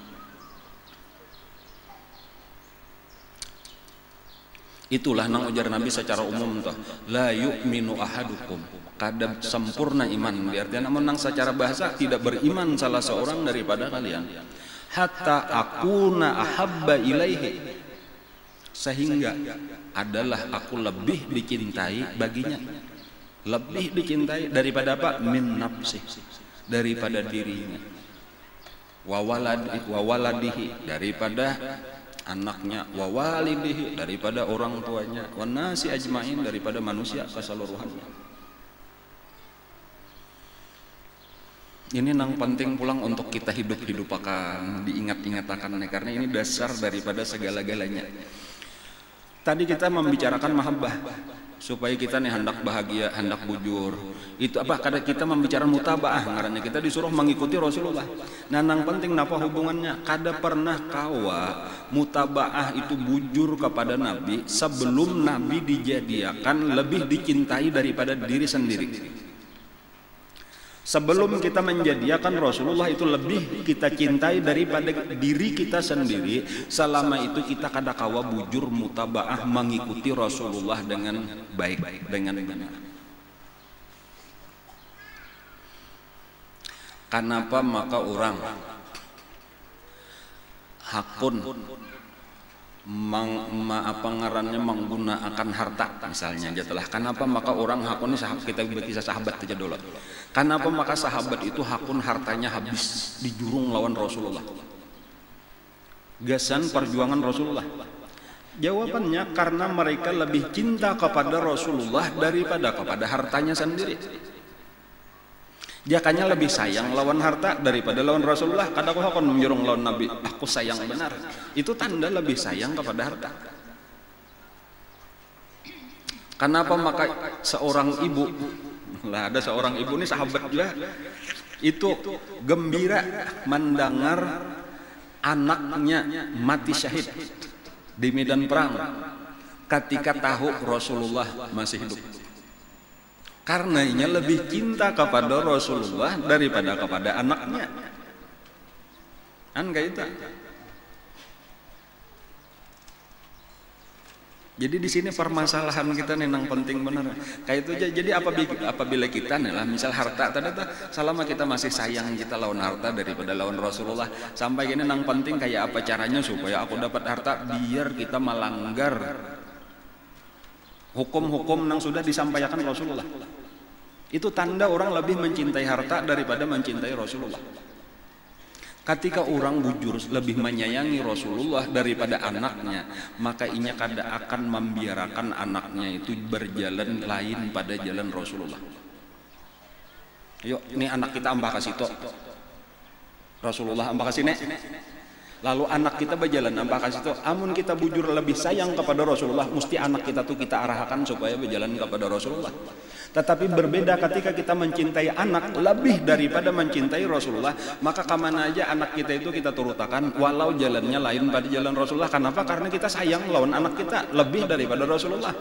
Itulah nang ujar Nabi secara umum toh, la yu'minu ahadukum, kada sempurna iman. Artinya namun nang secara bahasa tidak beriman salah seorang daripada kalian, hatta akuna ahabba ilaihi, sehingga adalah aku lebih dicintai baginya, lebih dicintai daripada apa? Min nafsi, daripada dirinya, wawaladihi, daripada anaknya, wawalidihi, daripada orang tuanya, wanasi ajmain, daripada manusia keseluruhannya. Ini nang penting pulang untuk kita hidup akan diingat-ingat akan, karena ini dasar daripada segala-galanya. Tadi kita membicarakan mahabbah supaya kita nih hendak bahagia, hendak bujur. Itu apa? Kadang kita membicarakan mutabaah, ngarannya kita disuruh mengikuti Rasulullah. Nah, nang penting napa hubungannya? Kada pernah kawa mutabaah itu bujur kepada Nabi sebelum Nabi dijadikan lebih dicintai daripada diri sendiri. Sebelum kita menjadikan Rasulullah itu lebih kita cintai daripada diri kita sendiri. Selama itu kita kada kawa bujur mutabaah mengikuti Rasulullah dengan baik, dengan benar. Kenapa maka orang hakun apa ngarannya menggunakan harta misalnya aja telah. Kenapa maka orang hakun kita berkisah sahabat aja dulu. Kenapa maka sahabat itu hakun hartanya habis di jurung lawan Rasulullah? Gasan perjuangan Rasulullah. Jawabannya karena mereka lebih cinta kepada Rasulullah daripada kepada hartanya sendiri. Jakanya lebih sayang lawan harta daripada lawan Rasulullah. Kadang aku akan menjurung lawan Nabi. Aku sayang benar. Itu tanda lebih sayang kepada harta. Kenapa maka seorang ibu, lah ada seorang ibu ini sahabat juga, itu gembira mendengar anaknya mati syahid di medan perang ketika tahu Rasulullah masih hidup. Karenanya lebih cinta kepada Rasulullah daripada kepada anaknya. Kan kayak itu. Jadi di sini permasalahan kita nih yang penting benar. Kayak itu aja. Jadi apabila kita nih lah misal harta ternyata selama kita masih sayang kita lawan harta daripada lawan Rasulullah, sampai gini yang penting kayak apa caranya supaya aku dapat harta biar kita melanggar hukum-hukum yang sudah disampaikan Rasulullah. Itu tanda orang lebih mencintai harta daripada mencintai Rasulullah. Ketika orang bujur lebih menyayangi Rasulullah daripada anaknya, maka inya kada akan membiarkan anaknya itu berjalan lain pada jalan Rasulullah. Yuk, ini anak kita ambah kasih to. Rasulullah ambah kasih nek. Lalu anak kita berjalan ambah kasih to. Amun kita bujur lebih sayang kepada Rasulullah, mesti anak kita tuh kita arahkan supaya berjalan kepada Rasulullah. Tetapi berbeda ketika kita mencintai anak lebih daripada mencintai Rasulullah, maka kemana aja anak kita itu kita turutakan walau jalannya lain pada jalan Rasulullah. Kenapa? Karena kita sayang lawan anak kita lebih daripada Rasulullah.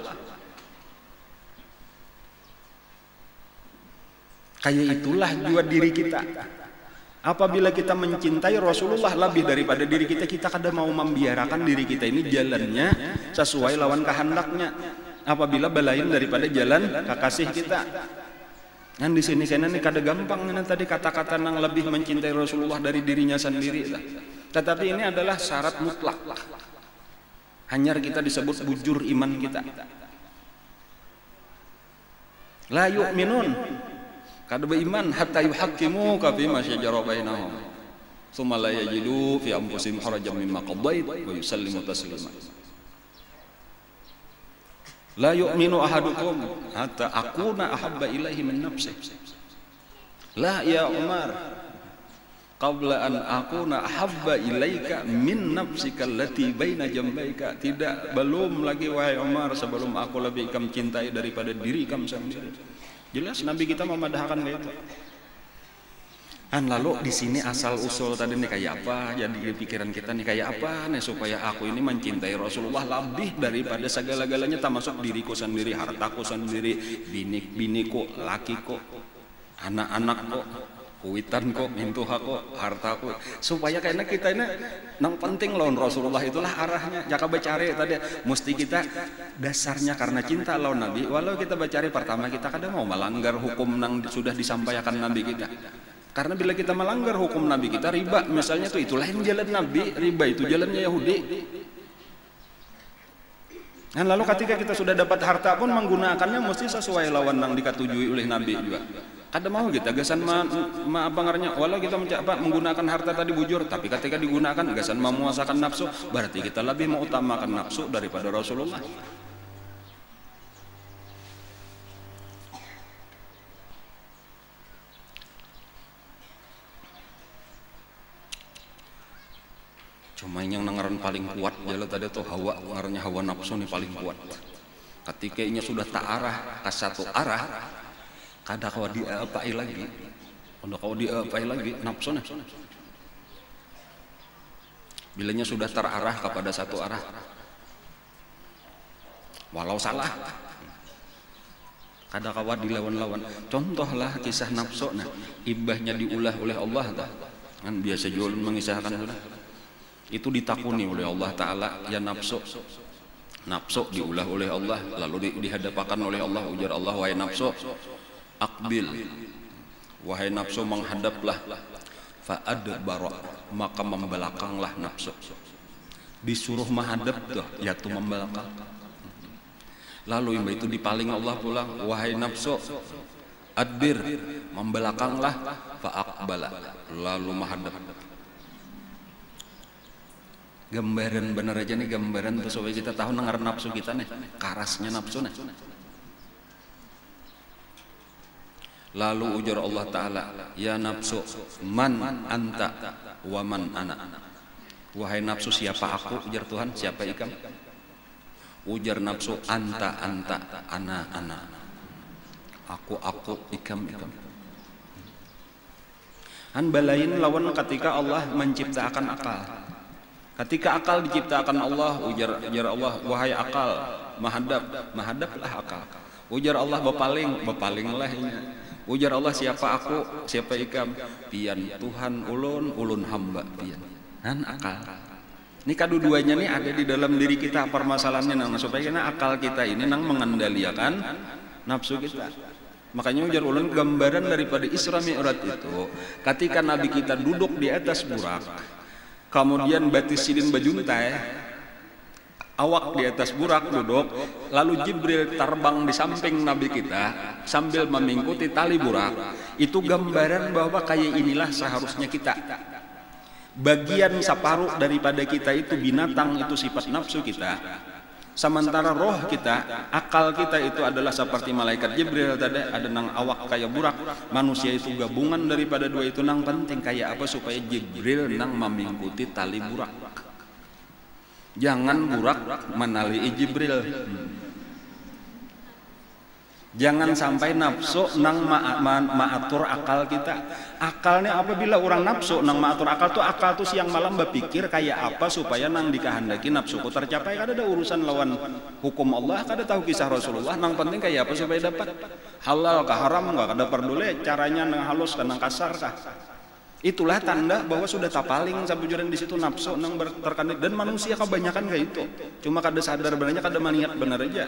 Kayak itulah juga diri kita. Apabila kita mencintai Rasulullah lebih daripada diri kita, kita kadang mau membiarkan diri kita ini jalannya sesuai lawan kehendaknya. Apabila belain daripada jalan kekasih kita. Kan di sini karena ini kada gampang ini tadi kata-kata yang lebih mencintai Rasulullah dari dirinya sendiri. Tetapi ini adalah syarat mutlak. Hanya kita disebut bujur iman kita. La yu'minun. Kada beriman hatta yuhaqqimu ka fi ma syajara bainahum. Tsumma la yajidu fi anfusihim harajan mimma qadait wa yusallimu taslima. La yu'minu ahadukum hatta akuna ahabba ilaihi min nafsi. La ya Umar qabla an akuna ahabba ilaika min nafsika allati baina jambaika. Tidak, belum lagi wahai Umar sebelum aku lebih kamu cintai daripada diri kamu sendiri. Jelas Nabi kita memadahkan kayak itu. Kan lalu di sini asal usul tadi nih kayak apa? Jadi di pikiran kita nih kayak apa nih supaya aku ini mencintai Rasulullah lebih daripada segala-galanya, termasuk diriku sendiri, hartaku sendiri, biniku, lakiku, anak-anakku, kuitanku, mintuhaku, hartaku. Supaya karena kita ini nang penting lawan Rasulullah itulah arahnya. Jaka bacari tadi mesti kita dasarnya karena cinta lawan Nabi. Walau kita bacari pertama kita kadang mau melanggar hukum yang sudah disampaikan Nabi kita. Karena bila kita melanggar hukum Nabi kita, riba misalnya tuh itu lain jalan Nabi, riba itu jalannya Yahudi. Dan lalu ketika kita sudah dapat harta pun menggunakannya mesti sesuai lawan yang dikatujui oleh Nabi juga. Kada mau kita gasan apa ngarannya, walau kita menggunakan harta tadi bujur, tapi ketika digunakan gasan memuasakan nafsu, berarti kita lebih mengutamakan nafsu daripada Rasulullah. Cuma yang ngaran paling kuat jalan tadi tuh hawa, ngarannya hawa nafsu nih paling kuat. Ketika inya sudah ta'arah ke satu arah, kada kau diapai lagi. Kalau kau diapai lagi nafsu nih. Bilanya sudah terarah kepada satu arah, walau salah, kada kawat dilawan-lawan. Contohlah kisah nafsu, nah ibahnya diulah oleh Allah, kan biasa jual mengisahkan sudah. Itu ditakuni oleh Allah Ta'ala, ya nafsu diulah oleh Allah, lalu dihadapakan oleh Allah. Ujar Allah, wahai nafsu akbil, wahai nafsu menghadaplah, fa'adbara, maka membelakanglah nafsu. disuruh menghadap tuh ya tuh membelakang. Lalu imba itu dipaling Allah pulang, wahai nafsu adbir, membelakanglah, fa'aqbala, lalu menghadap. Gambaran bener aja nih, gambaran tuh supaya kita tahu nengar nafsu kita nih, karasnya nafsu nih. Lalu ujar Allah Ta'ala, ya nafsu man anta wa man ana. Wahai nafsu, siapa aku? Ujar Tuhan. Siapa ikam? Ujar nafsu, anta anta, ana ana. Aku ikam ikam. Han balain lawan ketika Allah menciptakan akal. Ketika akal diciptakan Allah, ujar Allah, wahai akal, mahadaplah akal. Ujar Allah, bepalinglah ini. Ujar Allah, siapa aku, siapa ikam? Pian Tuhan ulun hamba pian. Han akal. Ini kedua-duanya nih ada di dalam diri kita, permasalahannya nang supaya akal kita ini nang mengendalikan nafsu kita. Makanya ujar ulun gambaran daripada Isra Mi'raj itu, ketika Nabi kita duduk di atas burak, kemudian batis sidin bajuntai, awak di atas burak duduk, lalu Jibril terbang di samping Nabi kita sambil mengikuti tali burak. Itu gambaran bahwa kayak inilah seharusnya kita. Bagian separuh daripada kita itu binatang, itu sifat nafsu kita. Sementara roh kita, akal kita itu adalah seperti malaikat Jibril tadi, ada nang awak kayak burak. Manusia itu gabungan daripada dua itu, nang penting kayak apa supaya Jibril nang mengikuti tali burak. Jangan burak menali Jibril. Jangan sampai nafsu nang maatur akal kita. Akalnya apabila orang nafsu nang maatur akal tuh siang malam berpikir kayak apa supaya nang dikehendaki nafsuku tercapai. Kada ada urusan lawan hukum Allah, kada tahu kisah Rasulullah. Nang penting kayak apa supaya dapat halal kah haram enggak, kada peduli caranya nang halus kah nang kasar kah. Itulah tanda bahwa sudah tapaling sabujuran di situ nafsu nang terkandung. Dan manusia kebanyakan kayak itu. Cuma kada sadar benarnya, kada maniat benar aja.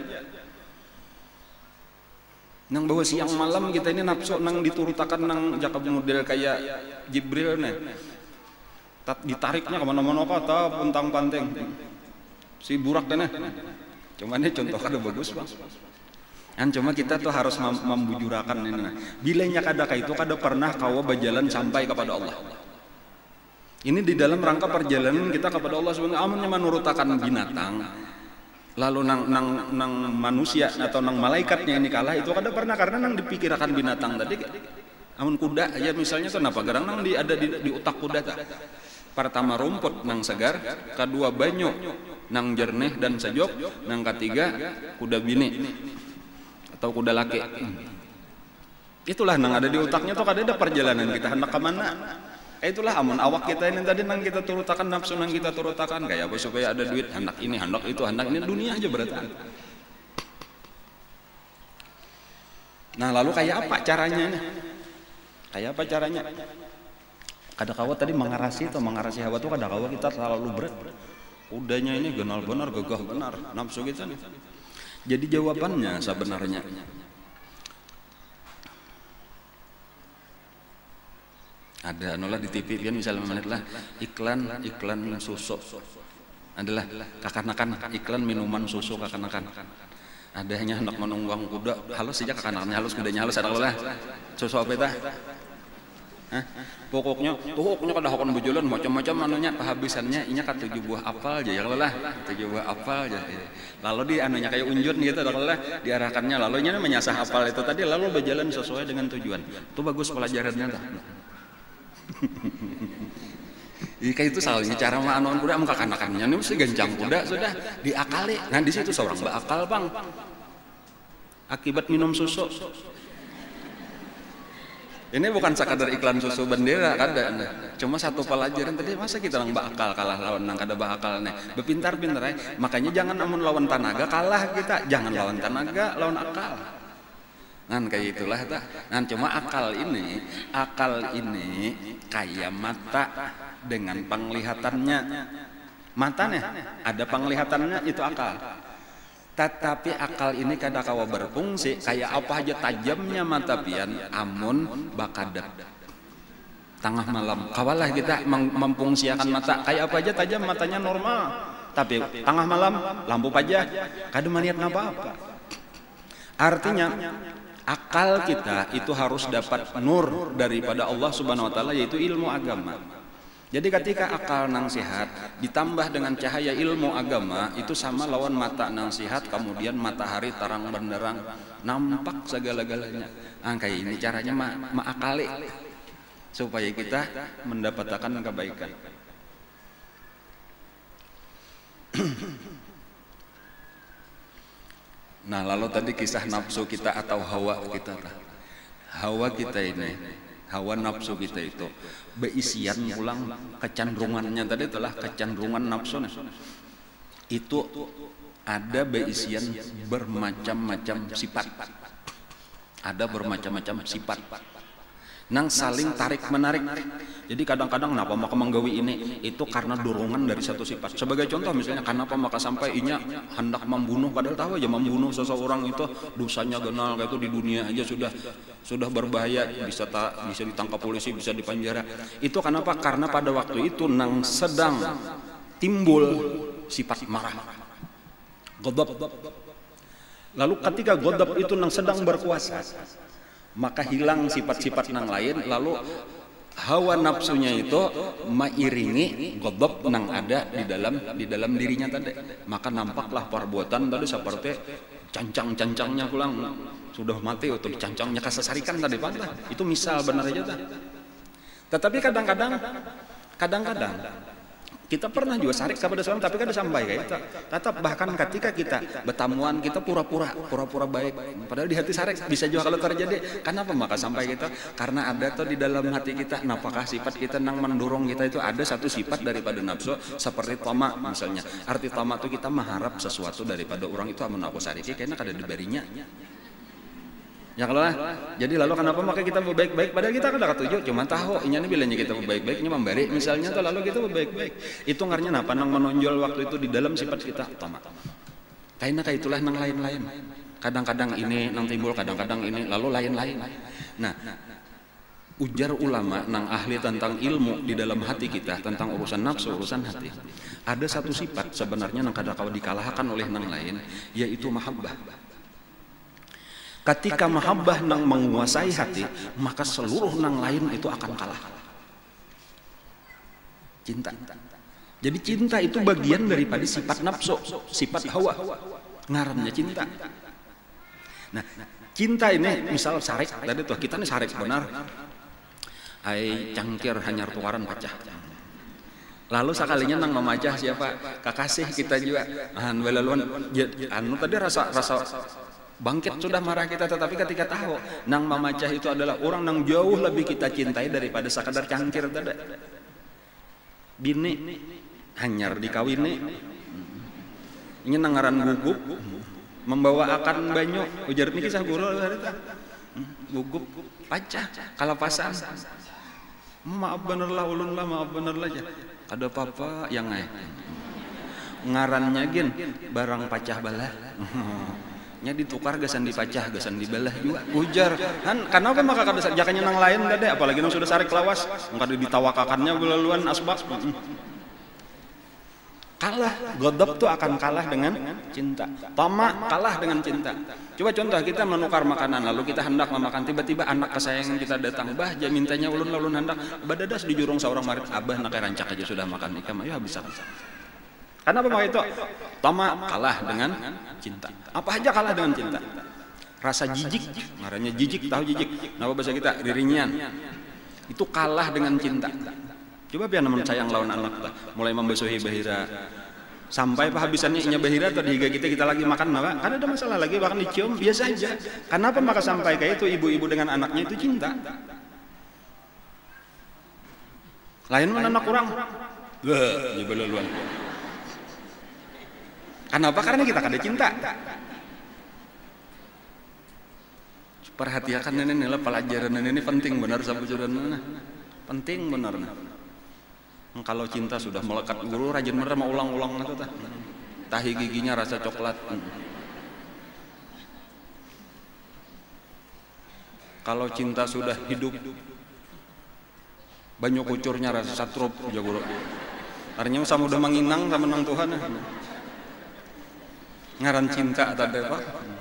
Nang bahwa siang malam kita ini nafsu nang diturutakan nang jakab model kayak Jibril nih, ditariknya kemana-mana apa atau puntang panteng si burak deh. Cuma ini contoh kada bagus bang. Kan cuma kita tuh harus membujurakan ini. Bilanya kada kayak itu kada pernah kau berjalan sampai kepada Allah. Ini di dalam rangka perjalanan kita kepada Allah Subhanahu wa ta'ala. Amunnya menurutakan binatang, lalu nang manusia atau nang malaikatnya ini kalah, itu kada pernah, karena nang dipikirkan binatang tadi. Amun kuda ya misalnya kenapa garang nang ada di otak kuda tak. Pertama rumput nang segar, kedua banyu nang jernih dan sejuk, nang ketiga kuda bini atau kuda laki. Itulah nang ada di otaknya tuh kada ada perjalanan kita hendak kemana. Itulah amun awak kita ini tadi nang kita turutakan nafsu nang kita turutakan kayak apa supaya ada duit, hendak ini hendak itu hendak ini, dunia aja berarti. Nah lalu kayak apa caranya nih? Kayak apa caranya? Kada kawa tadi mengarasi hawa tuh kada kawa kita terlalu berat. Udahnya ini genal benar, gagah benar nafsu kita nih. Jadi jawabannya sebenarnya ada nolah di TV kan misalnya menit lah iklan susu adalah kakanakan, iklan minuman susu kakanakan. Adanya hendak menunggang kuda halus saja kakanakannya halus, kudanya halus ada lah susu apa itu? Pokoknya kada hakon bejulan macam-macam anunya kehabisannya inya ka 7 buah apel aja ya lah 7 buah apel aja. Lalu di anunya kayak unjun gitu lah diarahkannya, lalu nya menyasah apel itu tadi lalu berjalan sesuai dengan tujuan. Itu bagus pelajarannya tuh. Kayak itu salahnya cara maanuan kuda muka kanakannya nih mesti gancang kuda sudah diakali. Nah di situ seorang berakal bang. Akibat minum susu. Ini bukan sekadar iklan susu bendera kada. Cuma satu pelajaran tadi masa kita nang bakal kalah lawan nang kada bakal nih. Bepintar-pintar ya. Makanya jangan amun lawan tanaga kalah kita. Jangan lawan tanaga, lawan akal. Ngan kayak itulah ta. Ngan cuma akal ini kayak mata dengan penglihatannya. Matanya ada penglihatannya itu akal. Tetapi akal ini kada kawa berfungsi kayak apa aja tajamnya mata pian amun bakadat tengah malam kawalah kita memfungsiakan mata kayak apa aja tajam matanya normal Tapi tengah malam lampu pajak kada maniat apa-apa. Artinya akal kita itu harus dapat nur daripada Allah Subhanahu wa taala, yaitu ilmu agama. Jadi ketika akal nang sehat ditambah dengan cahaya ilmu agama, itu sama lawan mata nang sehat kemudian matahari terang benderang, nampak segala-galanya. Kayak ini caranya akali supaya kita mendapatkan kebaikan. Nah, lalu tadi kisah nafsu kita atau hawa kita. Hawa kita ini, hawa nafsu kita itu beisian ulang kecenderungannya tadi telah kecenderungan nafsu itu ada beisian bermacam-macam sifat. Ada bermacam-macam sifat. Nang saling tarik menarik. Jadi kadang-kadang kenapa maka menggawi ini itu karena dorongan dari satu sifat. Sebagai contoh misalnya kenapa maka sampai inya hendak membunuh, padahal tahu aja membunuh seseorang itu dosanya genal kayak itu di dunia aja sudah berbahaya, bisa ditangkap polisi, bisa dipenjara. Itu kenapa? Karena pada waktu itu nang sedang timbul sifat marah. Ghadab. Lalu ketika ghadab itu nang sedang berkuasa, maka hilang sifat-sifat nang lain, lalu hawa nafsunya itu mairingi ghadab nang ada di dalam dirinya tadi. Maka nampaklah perbuatan tadi seperti cancang-cancangnya pulang sudah mati atau cancangnya kasasarikan tadi patah. Itu misal benar aja dah. Tetapi kadang-kadang kita pernah juga sarik kepada seorang tapi kada sampai kayak itu. Tetap bahkan ketika kita bertamuan kita pura-pura baik, padahal di hati sarik bisa juga kalau terjadi. Kenapa maka sampai kita? Karena ada tuh di dalam hati kita, apakah sifat kita nang mendorong kita itu ada satu sifat daripada nafsu seperti tamak misalnya. Arti tamak itu kita mengharap sesuatu daripada orang itu amun aku sariki kayaknya kada diberinya. Ya kalau lah, jadi lalu kenapa maka kita berbaik-baik padahal kita kan udah ketujuh, cuma tahu inya nih bilangnya kita berbaik-baiknya memberi misalnya tuh lalu kita berbaik-baik. Itu ngarnya apa nang menonjol waktu itu di dalam sifat kita tamak. Kayaknya kayak itulah nang lain-lain. Kadang-kadang ini nang timbul, kadang-kadang ini lalu lain-lain. Nah, ujar ulama nang ahli tentang ilmu di dalam hati kita tentang urusan nafsu, urusan hati. Ada satu sifat sebenarnya nang kada kau dikalahkan oleh nang lain, yaitu mahabbah. Ketika mahabbah nang menguasai hati, maka seluruh nang lain itu akan kalah. Cinta. Jadi cinta itu bagian daripada sifat nafsu, sifat hawa. Ngarannya cinta. Nah, cinta ini misal sarik, tadi tuh kita nih sarik benar. Ai cangkir hanyar tukaran pecah. Lalu sekalinya nang memacah siapa? Kakasih kita juga. Anu tadi rasa bangkit sudah marah kita, tetapi ketika tahu nang memacah itu adalah orang nang jauh lebih kita cintai daripada sekadar cangkir tadi. Bini hanyar dikawini. Ini nangaran gugup membawa akan banyu ujar niki kisah guru gugup pacah kalau pasan. Maaf bener lah ulun lah, maaf bener lah ya. Ada apa yang ngarannya gin barang pacah balah. Nya ditukar gasan dipacah gasan dibelah juga ujar kenapa maka kada jakanya nang lain dade apalagi nang sudah sarik lawas kada ditawakakannya belaluan asbab kalah. Ghadab tuh akan kalah dengan cinta, tamak kalah dengan cinta. Coba contoh kita menukar makanan lalu kita hendak memakan, tiba-tiba anak kesayangan kita datang, bah ja mintanya ulun hendak badadas di jurung seorang marit, abah nak rancak aja sudah makan ikam ayo habis. Kenapa maka itu? Tamak kalah dengan cinta. Apa aja kalah dengan cinta. Rasa jijik, marahnya jijik, tahu jijik. Nama bahasa kita diringian. Itu kalah dengan cinta. Coba biar namun sayang lawan anak lah. Mulai membasuhi bahira. Sampai habisannya inya bahira atau dihiga kita lagi makan maka kan ada masalah lagi bahkan dicium biasa aja. Kenapa maka sampai kayak itu ibu-ibu dengan anaknya itu cinta. Lain mana anak kurang? Jebelaluan. Kenapa? Karena kita kada cinta. Perhatikan ini lah pelajaran ini penting benar sabujuran. Penting benar. Kalau cinta sudah melekat, guru rajin bener mau ulang-ulang itu tah. Tahi giginya rasa coklat. Kalau cinta sudah hidup, banyak kucurnya rasa satrup ya guru. Artinya sama udah menginang sama nang Tuhan. Ngaran cinta tadi Pak.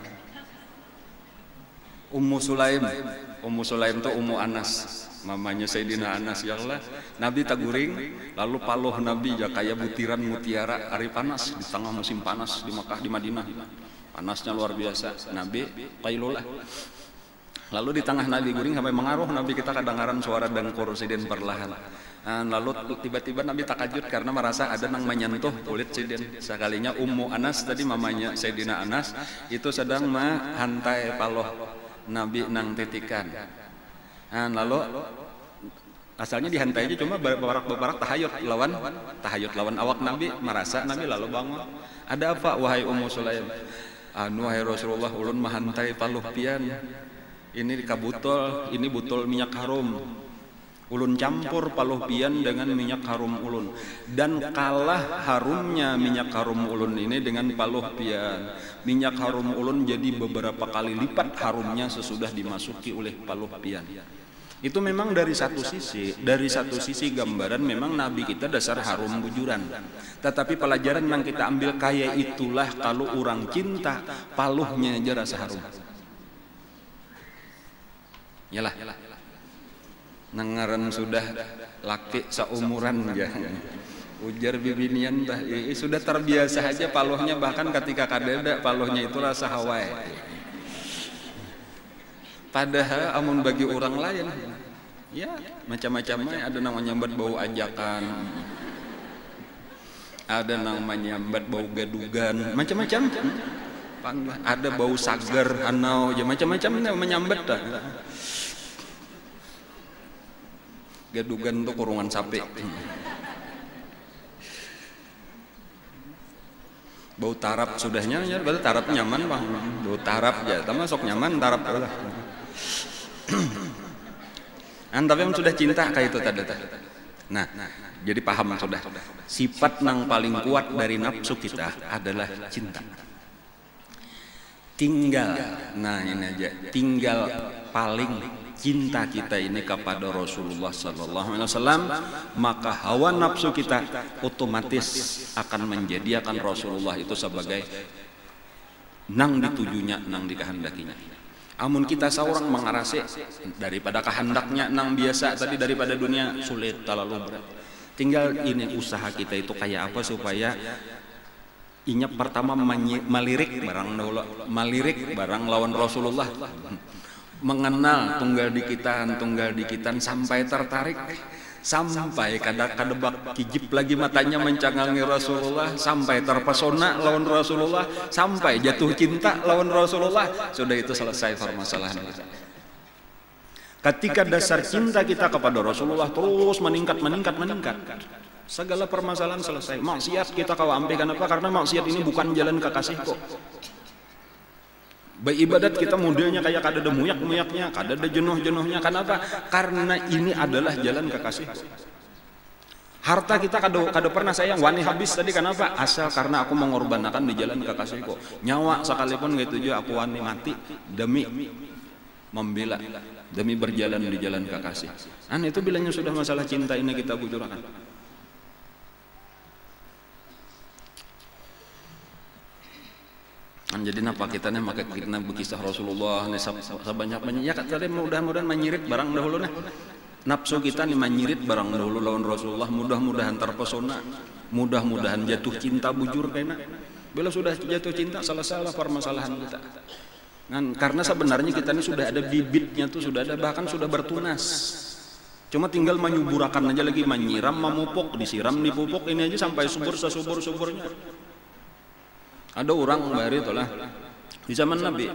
Ummu Sulaim tuh Ummu Anas, mamanya Sayyidina Anas. Ya Allah, Nabi taguring, lalu paluh Nabi ya kayak butiran mutiara hari panas di tengah musim panas di Mekah di Madinah. Panasnya luar biasa. Nabi qailulah. Lalu di tengah Nabi guring sampai mengaruh Nabi kita kadang-kadang suara dengkur siden perlahan. Lalu tiba-tiba Nabi takajud karena merasa ada nang menyentuh kulit siden. Sekalinya Ummu Anas tadi mamanya Sayyidina Anas itu sedang menghantai paluh Nabi nang titikan. Lalu asalnya dihantai aja cuma bebarak tahayut lawan awak Nabi, merasa Nabi lalu bangun. Ada apa wahai Ummu Sulaim? Wahai Rasulullah, ulun menghantai paluh pian. Ini kabutol, ini butol minyak harum. Ulun campur paluh pian dengan minyak harum ulun, dan kalah harumnya minyak harum ulun ini dengan paluh pian. Minyak harum ulun jadi beberapa kali lipat harumnya sesudah dimasuki oleh paluh pian. Itu memang dari satu sisi gambaran memang Nabi kita dasar harum bujuran. Tetapi pelajaran yang kita ambil kayak itulah kalau orang cinta paluhnya aja rasa harum. Yalah. Nangaran sudah laki seumuran ya. Ujar bibinian bah, sudah terbiasa aja paluhnya, bahkan ketika kadeda paluhnya itu rasa Hawaii. Padahal amun bagi orang lain ya macam-macamnya, ada namanya nyambat bau ajakan, ada namanya nyambat bau gadugan, macam-macam. Ada bau sagar anau ya macam-macam menyambat dah. Gadugan untuk kurungan sapi. Bau tarap sudahnya ya, berarti tarap nyaman bang. Bau tarap ya, termasuk nyaman tarap lah. Tapi yang sudah cinta kayak itu tadi. Nah, jadi paham sudah. Sifat yang paling kuat dari nafsu kita adalah cinta. Tinggal, nah ini aja, tinggal paling cinta kita ini kepada Rasulullah Sallallahu Alaihi Wasallam, maka hawa nafsu kita otomatis akan menjadikan Rasulullah itu sebagai nang ditujunya, nang dikehendakinya. Amun kita seorang mengarasi daripada kehendaknya nang biasa tadi, daripada dunia sulit terlalu berat. Tinggal ini usaha kita itu kayak apa supaya inyap pertama malirik barang lawan Rasulullah, mengenal tunggal dikitan sampai tertarik, sampai kadebak kijip lagi matanya mencangangi Rasulullah, sampai terpesona lawan Rasulullah, sampai jatuh cinta lawan Rasulullah. Sudah itu selesai permasalahan kita. Ketika dasar cinta kita kepada Rasulullah terus meningkat, segala permasalahan selesai. Maksiat kita kawampe, kenapa? Karena maksiat ini bukan jalan kekasih kok. Beribadat kita modelnya kayak kada ada muyak-muyaknya, kada ada jenuh-jenuhnya. Kenapa? Karena ini adalah jalan kekasih. Harta kita kada pernah sayang, wani habis tadi. Kenapa? Asal karena aku mengorbankan di jalan kekasihku. Nyawa sekalipun gitu aja aku wani mati demi membela, demi berjalan di jalan kekasih. Itu bilangnya sudah masalah cinta ini kita bujurkan. Jadi napa kita nih maka kita berkisah Rasulullah nih sebanyak-banyak ya tadi mudah-mudahan menyirit barang dahulu nih. Nafsu kita nih menyirit barang dahulu lawan Rasulullah, mudah-mudahan terpesona, mudah-mudahan jatuh cinta bujur kena. Bila sudah jatuh cinta selesailah permasalahan kita. Karena sebenarnya kita ini sudah ada bibitnya tuh, sudah ada, bahkan sudah bertunas. Cuma tinggal menyuburakan aja lagi, menyiram, memupuk, disiram, dipupuk ini aja sampai subur sesubur-suburnya. Ada orang baru itulah di zaman Nabi,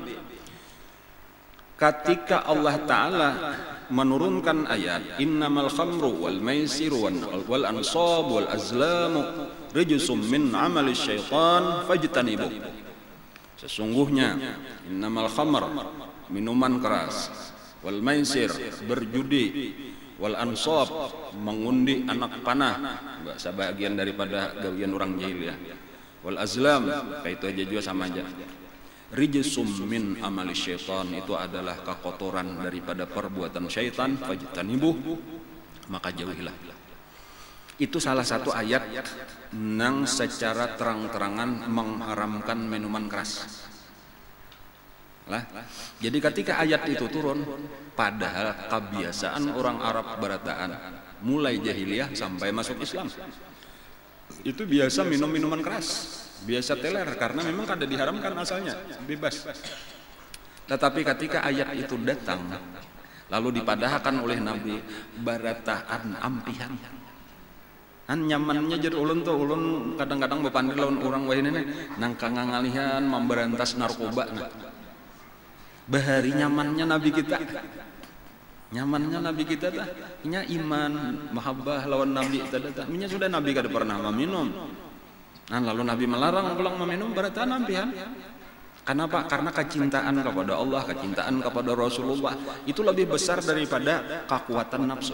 ketika Allah Ta'ala menurunkan ayat innamal khamru wal maisiru wal ansab wal azlamu rijsum min amali syaitan fajtanibu. Sesungguhnya innamal khamr, minuman keras, wal maisir, berjudi, wal ansab, mengundi anak panah, bahasa bagian daripada gawian orang jahiliyah, wal azlam, kayak itu aja juga sama aja. Rijsum min amali syaitan, itu adalah kekotoran daripada perbuatan syaitan, fajtanibuh, maka jauhilah. Itu salah satu ayat yang secara terang-terangan mengharamkan minuman keras. Lah, jadi ketika ayat itu turun, padahal kebiasaan orang Arab barataan mulai jahiliyah sampai masuk Islam itu biasa minum minuman keras, biasa teler, karena memang kada diharamkan asalnya, bebas. Tetapi ketika ayat itu datang, lalu dipadahkan oleh Nabi, barataan ampihan. An nyamannya jadi ulun tuh, ulun kadang-kadang bepandi lawan orang wah ini nangka ngalihan memberantas narkoba. Bahari nyamannya Nabi kita, nyamannya Nabi kita dah, nya iman, mahabbah lawan Nabi tadi dah, nya sudah Nabi kada pernah meminum. Nah lalu Nabi melarang pulang meminum barataan ampihan. Kenapa? Karena kecintaan kepada Allah, kecintaan kepada Rasulullah itu lebih besar daripada kekuatan nafsu.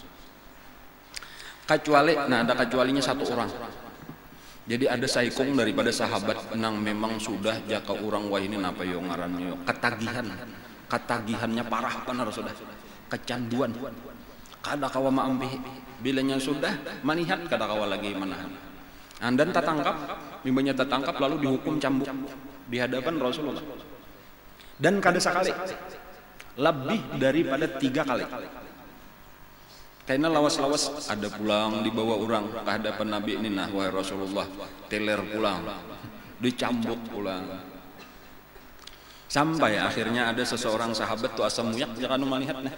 Kecuali, nah ada kecualinya satu orang. Jadi ada saikung daripada sahabat nang memang sudah jaka orang wah ini napa yo ngarannya ketagihannya parah benar sudah, kecanduan. Kada kawa maampi, bilanya sudah manihat kada kawa lagi menahan. Dan tertangkap, bimbanya tertangkap lalu dihukum cambuk di hadapan Rasulullah. Dan kada sekali, lebih daripada 3 kali. Karena lawas-lawas ada pulang dibawa orang ke hadapan Nabi ini, nah wahai Rasulullah, teler pulang, dicambuk pulang. Sampai akhirnya ada seseorang sahabat tuh asam muyak jangan melihat nah.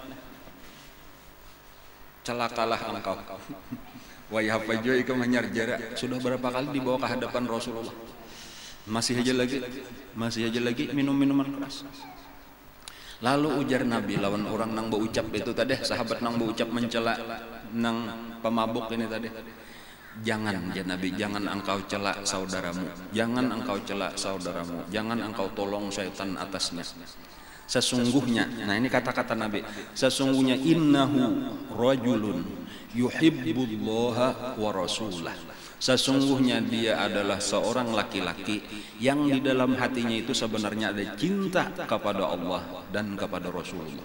Celakalah engkau. Wahai hafajo ikam hanyar jarak, sudah berapa kali dibawa ke hadapan Rasulullah. Masih aja lagi minum minuman keras. Lalu ujar Nabi lawan orang nang berucap itu tadi, sahabat nang berucap mencela nang pemabuk ini tadi. Jangan ya Nabi, jangan engkau celak saudaramu, jangan engkau celak saudaramu, jangan engkau tolong syaitan atasnya. Sesungguhnya, nah ini kata-kata Nabi, sesungguhnya innahu rajulun yuhibbullaha wa rasulah. Sesungguhnya dia adalah seorang laki-laki yang di dalam hatinya itu sebenarnya ada cinta kepada Allah dan kepada Rasulullah.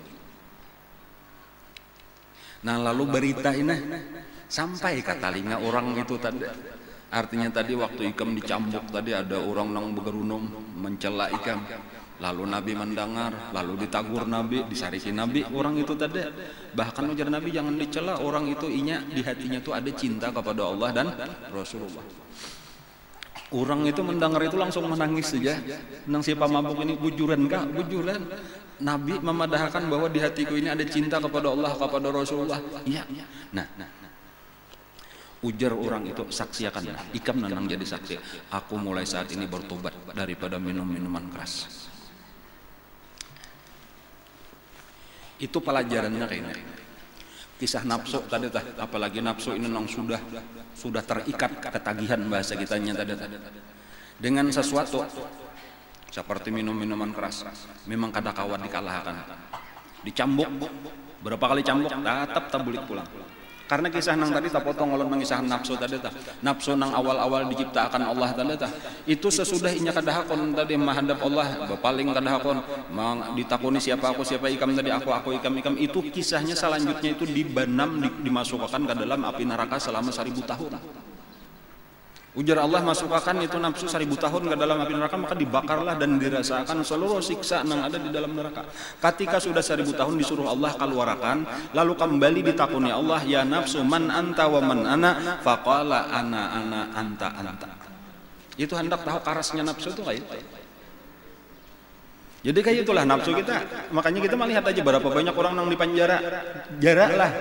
Nah lalu berita ini sampai ke telinga orang itu tadi. Artinya tadi waktu ikam dicambuk tadi ada orang nang begerunum mencela ikam. Lalu Nabi mendengar, lalu ditagur Nabi, disariki Nabi, orang itu tadi. Bahkan ujar Nabi jangan dicela, orang itu inya di hatinya itu ada cinta kepada Allah dan Rasulullah. Orang itu mendengar itu langsung menangis saja. Nang siapa mabuk ini bujuran kah? Bujuran. Nabi memadahkan bahwa di hatiku ini ada cinta kepada Allah, kepada Rasulullah. Iya. Nah. Ujar orang itu, saksiakan. Ikam nanang jadi saksi. Aku mulai saat ini bertobat daripada minum minuman keras. Itu pelajarannya kayaknya. Kisah nafsu tadi apalagi nafsu ini nang sudah terikat ketagihan bahasa kitanya tadi. Dengan sesuatu seperti minum minuman keras, memang kada kawan dikalahkan. Dicambuk berapa kali cambuk tetap tabulik pulang. Karena kisah nang tadi tak potong oleh mengisah nafsu tadi nafsu nang awal-awal diciptakan Allah tadi itu sesudah inya kadahakon tadi menghadap Allah paling kadahakon ditakuni siapa ikam tadi aku ikam itu kisahnya selanjutnya itu dibanam dimasukkan ke dalam api neraka selama 1000 tahun. Ujar Allah masukkan itu nafsu 1000 tahun ke dalam api neraka, maka dibakarlah dan dirasakan seluruh siksa yang ada di dalam neraka. Ketika sudah 1000 tahun disuruh Allah keluarkan, lalu kembali ditakuni Allah, ya nafsu man anta wa man ana, faqala ana anta. Itu hendak tahu karasnya nafsu itu kayak itu. Jadi kayak itulah nafsu kita. Makanya kita melihat aja berapa banyak orang yang di penjara. Jarak lah.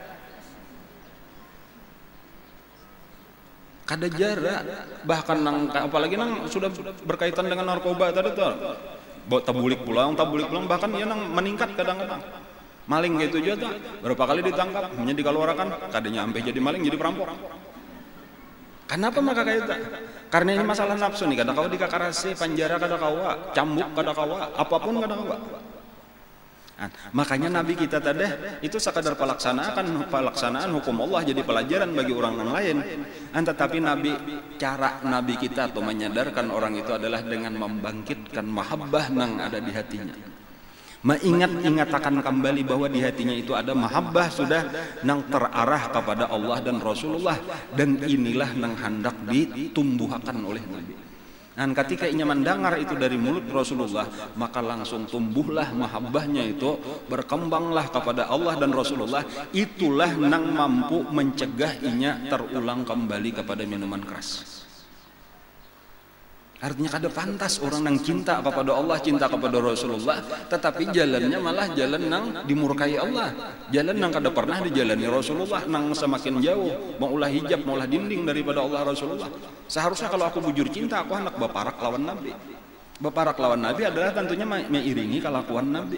Kada jarak, bahkan nang apalagi nang sudah berkaitan dengan narkoba tadi tuh, tabulik pulang, bahkan ya nang meningkat kadang-kadang. Maling gitu juga tuh, berapa kali ditangkap, hanya dikeluarkan, kadanya sampai jadi maling, jadi perampok. Kenapa maka kayak itu? Karena ini masalah nafsu nih, kada kawa dikakarasi, penjara kada kawa, cambuk kada kawa, apapun kada kawa. Makanya Nabi kita tadi itu sekadar pelaksanaan hukum Allah jadi pelajaran bagi orang yang lain. Tetapi cara Nabi kita atau menyadarkan orang itu adalah dengan membangkitkan mahabbah yang ada di hatinya. Ingatakan kembali bahwa di hatinya itu ada mahabbah sudah nang terarah kepada Allah dan Rasulullah, dan inilah nang hendak ditumbuhkan oleh Nabi. Dan ketika ia mendengar itu dari mulut Rasulullah, maka langsung tumbuhlah mahabbahnya itu, berkembanglah kepada Allah dan Rasulullah. Itulah nang mampu mencegah inya terulang kembali kepada minuman keras. Artinya kada pantas orang yang cinta kepada Allah, cinta kepada Rasulullah, tetapi jalannya malah jalan nang dimurkai Allah, jalan nang kada pernah dijalani Rasulullah, nang semakin jauh, maulah hijab, maulah dinding daripada Allah Rasulullah. Seharusnya kalau aku bujur cinta, aku hendak baparak lawan Nabi. Baparak lawan Nabi adalah tentunya meiringi kelakuan Nabi.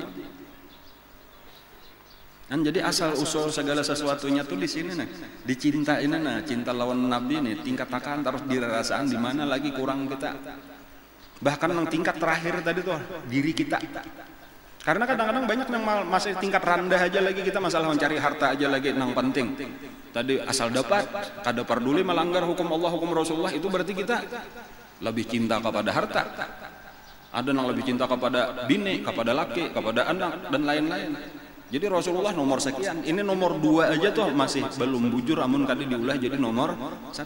Kan jadi asal usul segala sesuatunya tuh di sini nih, dicinta ini nah, cinta lawan Nabi nih, tingkat akan terus dirasaan di mana lagi kurang kita. Bahkan yang tingkat terakhir tadi tuh diri kita. Karena kadang-kadang banyak yang masih tingkat rendah aja lagi, kita masalah mencari harta aja lagi yang penting. Tadi asal dapat, kada peduli melanggar hukum Allah, hukum Rasulullah, itu berarti kita lebih cinta kepada harta. Ada yang lebih cinta kepada bini, kepada laki, kepada anak dan lain-lain. Jadi Rasulullah nomor sekian, ini nomor 2 aja tuh masih belum bujur, amun kali diulah jadi nomor 1.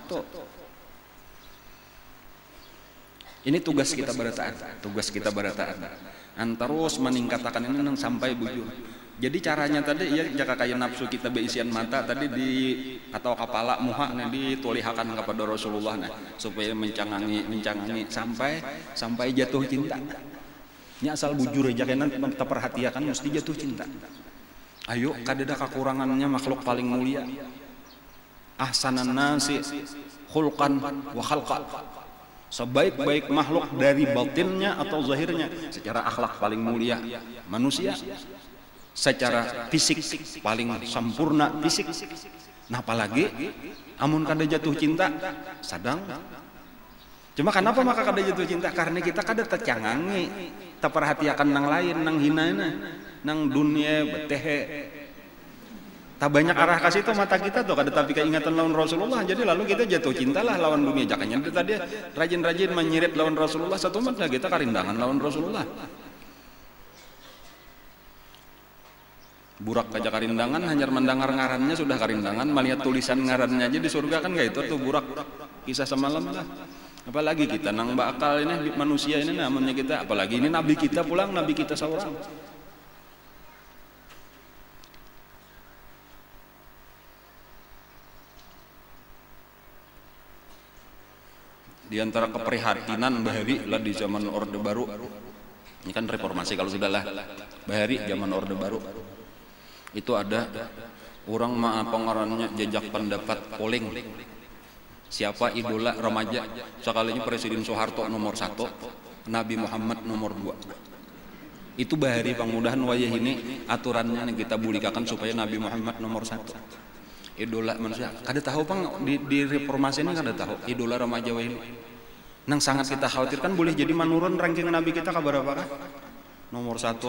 Ini tugas kita berataan, tugas kita berataan. Terus meningkatkan ini sampai bujur. Jadi caranya tadi ya jaka kaya nafsu kita beisian mata tadi di atau kepala muha nih ditulihakan kepada Rasulullah nah, supaya mencangangi sampai jatuh cinta. Ini asal bujur aja kena kita perhatikan mesti jatuh cinta. Ayo kadada kekurangannya makhluk paling mulia. Ahsanan nasi khulqan wa khalqa. Sebaik-baik makhluk dari batinnya atau zahirnya, secara akhlak paling mulia manusia, secara fisik paling sempurna fisik. Nah apalagi amun kada jatuh cinta sadang. Cuma kenapa maka kada jatuh cinta? Karena kita kada tercangangi, terperhatikan nang lain, nang hinana, nang dunia betehe. Tak banyak arah kasih itu mata kita tuh kada tapi keingatan lawan Rasulullah. Jadi lalu kita jatuh cintalah lawan dunia. Jangan tadi rajin-rajin menyirit lawan Rasulullah, satu mat kita karindangan lawan Rasulullah. Burak kaja karindangan hanya mendengar ngarannya sudah karindangan, melihat tulisan ngarannya aja di surga kan gak itu tuh burak kisah semalam lah. Apalagi kita nang bakal ini manusia ini namanya kita, apalagi ini nabi kita pulang, nabi kita seorang. Di antara keprihatinan Bahari lah di zaman Orde Baru, ini kan reformasi kalau sudahlah Bahari zaman Orde Baru itu ada orang pengarannya jejak pendapat polling siapa idola remaja sekalinya Presiden Soeharto nomor 1, Nabi Muhammad nomor 2. Itu Bahari pangmudahan wayah ini aturannya yang kita bulikakan supaya Nabi Muhammad nomor 1 idola manusia. Kada tahu pang di reformasi ini kada tahu idola remaja wayah ini nang sangat kita khawatirkan boleh jadi menurun ranking Nabi kita kabar apakah nomor 1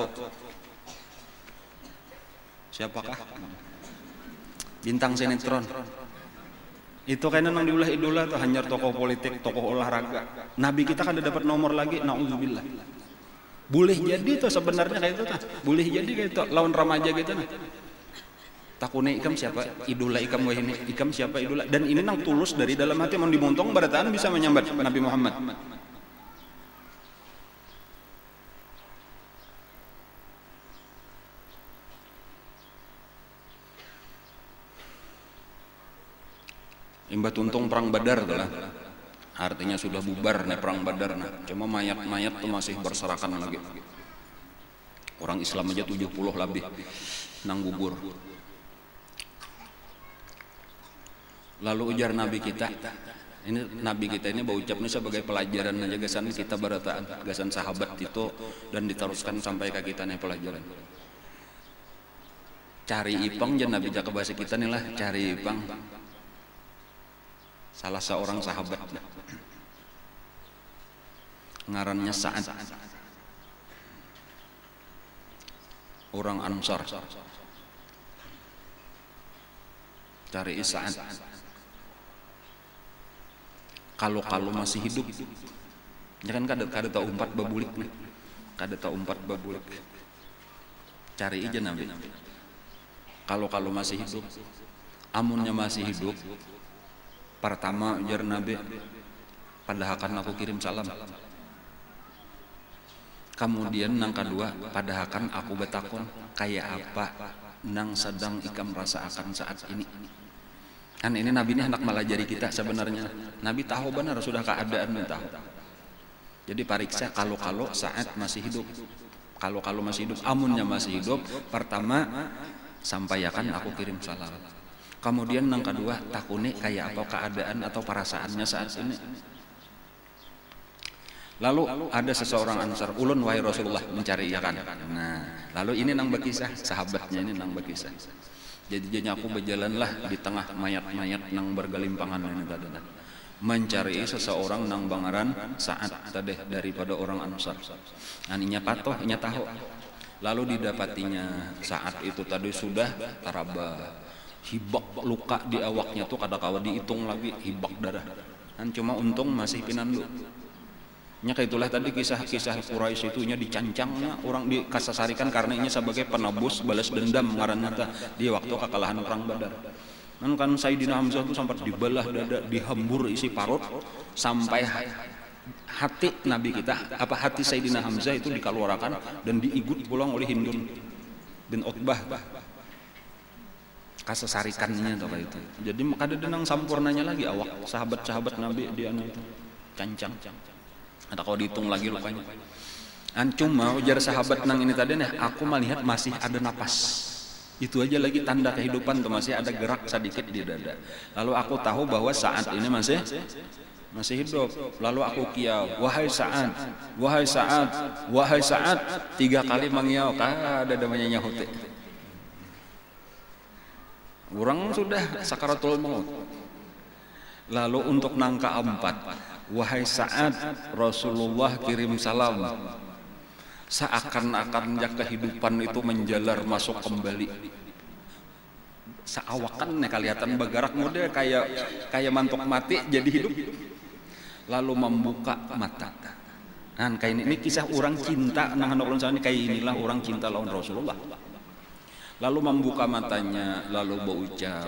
siapakah bintang sinetron itu kayaknya nang diulah idola tuh hanya tokoh politik, tokoh olahraga. Nabi kita kan dapat nomor lagi, naudzubillah. Boleh jadi tuh sebenarnya kayak itu tuh, boleh jadi kayak itu lawan remaja gitu nah. Takune ikam siapa idola ikam wah ini, ikam siapa idola, dan ini nang tulus dari dalam hati mau dimontong barataan bisa menyambat Nabi Muhammad. Imbat untung perang Badar lah. Artinya sudah bubar nih perang Badar nah. Cuma mayat-mayat tuh masih berserakan lagi. Orang Islam aja 70 lebih nang gugur. Lalu ujar Nabi kita, ini Nabi kita ini bau ucapnya sebagai pelajaran aja gasan kita barataan, gasan sahabat itu dan diteruskan sampai ke kita nih pelajaran. Cari ipang jangan Nabi jaka bahasa kita nih lah, cari ipang. Salah seorang sahabat ngarannya Sa'ad, orang Ansar. Cari Sa'ad kalau masih hidup ya kan kada tahu umpat babulik nih, kada tahu umpat babulik. cari aja Nabi. Kalau masih hidup, amunnya masih hidup, pertama ujar Nabi, padahakan aku kirim salam. Kemudian nang kedua, padahakan aku betakon kayak apa nang sedang ikam rasa akan saat ini. Kan ini Nabi ini hendak melajari kita sebenarnya. Nabi tahu benar sudah keadaan tahu. Jadi pariksa kalau saat masih hidup. Kalau masih hidup, amunnya masih hidup, pertama sampaikan aku kirim salam. Kemudian yang kedua, takune kayak apa keadaan atau perasaannya saat ini. Lalu ada seseorang Ansar, ulun wahai Rasulullah mencari ikan. Nah, lalu ini nang berkisah, sahabatnya ini nang berkisah. Jadi aku berjalanlah di tengah mayat-mayat nang bergelimpangan ini tadi. Mencari seseorang nang bangaran Sa'ad tadi daripada orang Ansar. Aninya patoh, inya tahu. Lalu didapatinya Sa'ad itu tadi sudah taraba, hibak luka di awaknya tuh kada-kada dihitung lagi hibak darah. Dan cuma untung masih pinandu. Nya itulah tadi kisah-kisah Quraisy itu nya dicancangnya orang dikasasarikan karena ini sebagai penebus balas dendam ngaranna di waktu kekalahan perang Badar. Kan Sayyidina Hamzah itu sampai dibelah dada, dihembur isi parut sampai hati Nabi kita, hati Sayyidina Hamzah itu dikeluarkan dan diigut pulang oleh Hindun bin Utbah. Kasasarikannya atau kayak itu. Jadi kada denang sampurnanya lagi awak sahabat-sahabat Nabi dia itu cancang. Ada kalau dihitung lagi lukanya. Cuma ujar sahabat nang ini tadi nih, aku melihat masih ada napas. Itu aja lagi tanda kehidupan tuh, masih ada gerak sedikit di dada. Lalu aku tahu bahwa saat ini masih hidup. Lalu aku kiau, wahai Sa'ad, wahai Sa'ad, wahai Sa'ad, 3 kali mengiau, kada namanya nyahuti. Orang sudah sakaratul maut. Lalu untuk nangka 4, wahai Sa'ad, Rasulullah kirim salam. Seakan-akan kehidupan itu menjalar masuk kembali. Seawakan kelihatan bergerak model kayak mantuk mati jadi hidup. Lalu membuka mata. Nah, kayak ini kisah orang cinta nang ulun ini kayak inilah orang cinta lawan Rasulullah. Lalu membuka matanya lalu berucap,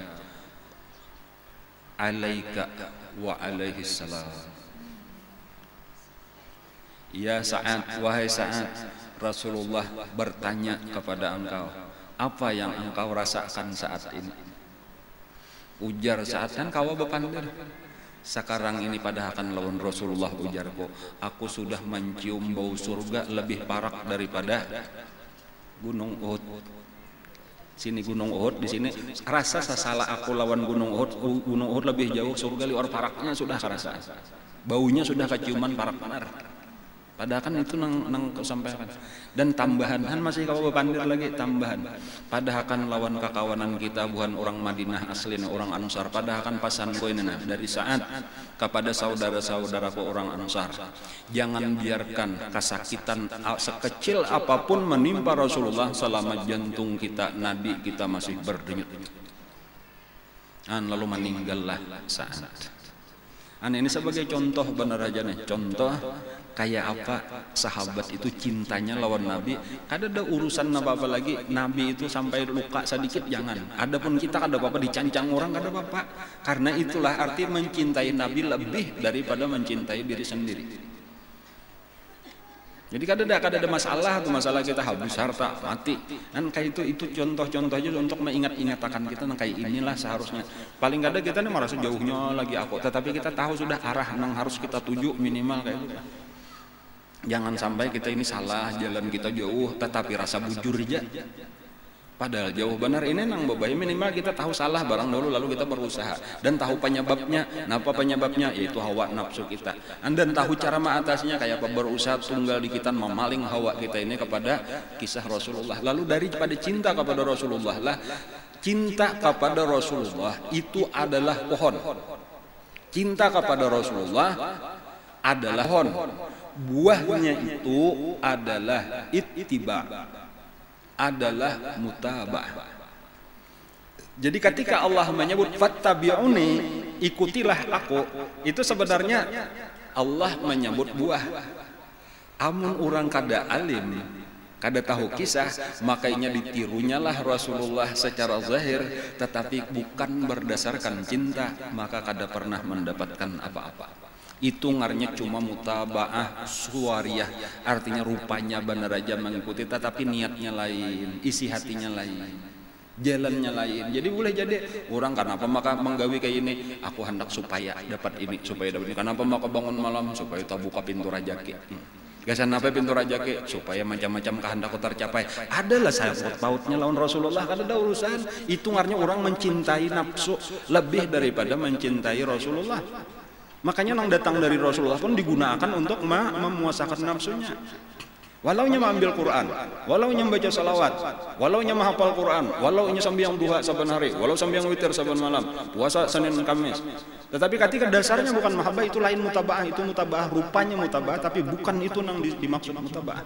alaika wa alaihi salam. Ya Sa'ad, wahai Sa'ad, Rasulullah bertanya kepada engkau, apa yang engkau rasakan saat ini? Ujar Sa'ad, kan kau bepandir. Sekarang ini padahakan lawan Rasulullah ujarku, aku sudah mencium bau surga lebih parak daripada gunung Uhud. Sini gunung Uhud, di sini rasa salah aku lawan gunung Uhud lebih jauh, surga liwar paraknya sudah kerasa. Baunya sudah keciuman parak benar. Padahal kan itu nang kesampaian. Dan tambahan kan masih kau bepandir lagi tambahan. Padahal kan lawan kakawanan kita bukan orang Madinah asli, orang Ansar. Padahal kan pasan ko ini dari Sa'ad kepada saudara-saudaraku orang Ansar. Jangan biarkan kesakitan sekecil apapun menimpa Rasulullah selama jantung kita, nadi kita masih berdenyut. Lalu meninggallah Sa'ad. Ini sebagai contoh benar aja nih, contoh kayak apa sahabat itu cintanya lawan Nabi. Kada ada urusan apa-apa lagi, Nabi itu sampai luka sedikit jangan. Adapun kita kada apa-apa dicancang orang kada apa-apa. Karena itulah arti mencintai Nabi lebih daripada mencintai diri sendiri. Jadi kada ada masalah tuh, masalah kita habis harta mati. Kan kayak itu contoh-contoh aja untuk mengingat-ingatakan kita kayak inilah seharusnya. Paling kada kita nih merasa jauhnya lagi aku, tetapi kita tahu sudah arah yang harus kita tuju minimal kayak gitu. Jangan sampai kita ini salah, jalan kita jauh tetapi rasa bujur aja. Padahal jauh benar ini nang berbahaya, minimal kita tahu salah barang dulu lalu kita berusaha dan tahu penyebabnya. Napa penyebabnya? Yaitu hawa nafsu kita. Dan tahu cara mengatasinya kayak apa, berusaha tunggal di kita memaling hawa kita ini kepada kisah Rasulullah. Lalu daripada cinta kepada Rasulullah lah, cinta kepada Rasulullah itu adalah pohon. Cinta kepada Rasulullah adalah pohon. Buahnya itu adalah ittiba, adalah mutabah. Jadi ketika Allah menyebut fattabi'uni, ikutilah aku, itu sebenarnya Allah menyebut buah. Amun orang kada alim, kada tahu kisah, makanya ditirunya lah Rasulullah secara zahir, tetapi bukan berdasarkan cinta, maka kada pernah mendapatkan apa-apa. Itu ngarnya cuma mutabaah suwariyah, artinya rupanya benar aja mengikuti, tetapi niatnya lain, isi hatinya lain, jalannya lain. Jadi boleh jadi orang kenapa maka menggawi kayak ini, aku hendak supaya dapat ini, supaya dapat ini. Kenapa maka bangun malam supaya tak buka pintu rajaki. Gasan apa pintu rajaki supaya macam-macam kehendakku tercapai. Adalah sangkut pautnya lawan Rasulullah, kada ada urusan. Itu ngarnya orang mencintai nafsu lebih daripada mencintai Rasulullah. Makanya nang datang dari Rasulullah pun digunakan untuk memuasakan nafsunya. Walau nya mengambil Quran, walau nya membaca salawat, walau nya menghafal Quran, walau nya sambiang duha saban hari, walau sambiang witir saban malam, puasa Senin Kamis. Tetapi ketika dasarnya bukan mahabbah, itu lain mutabaah, itu mutabaah rupanya mutabaah, tapi bukan itu nang dimaksud mutabaah.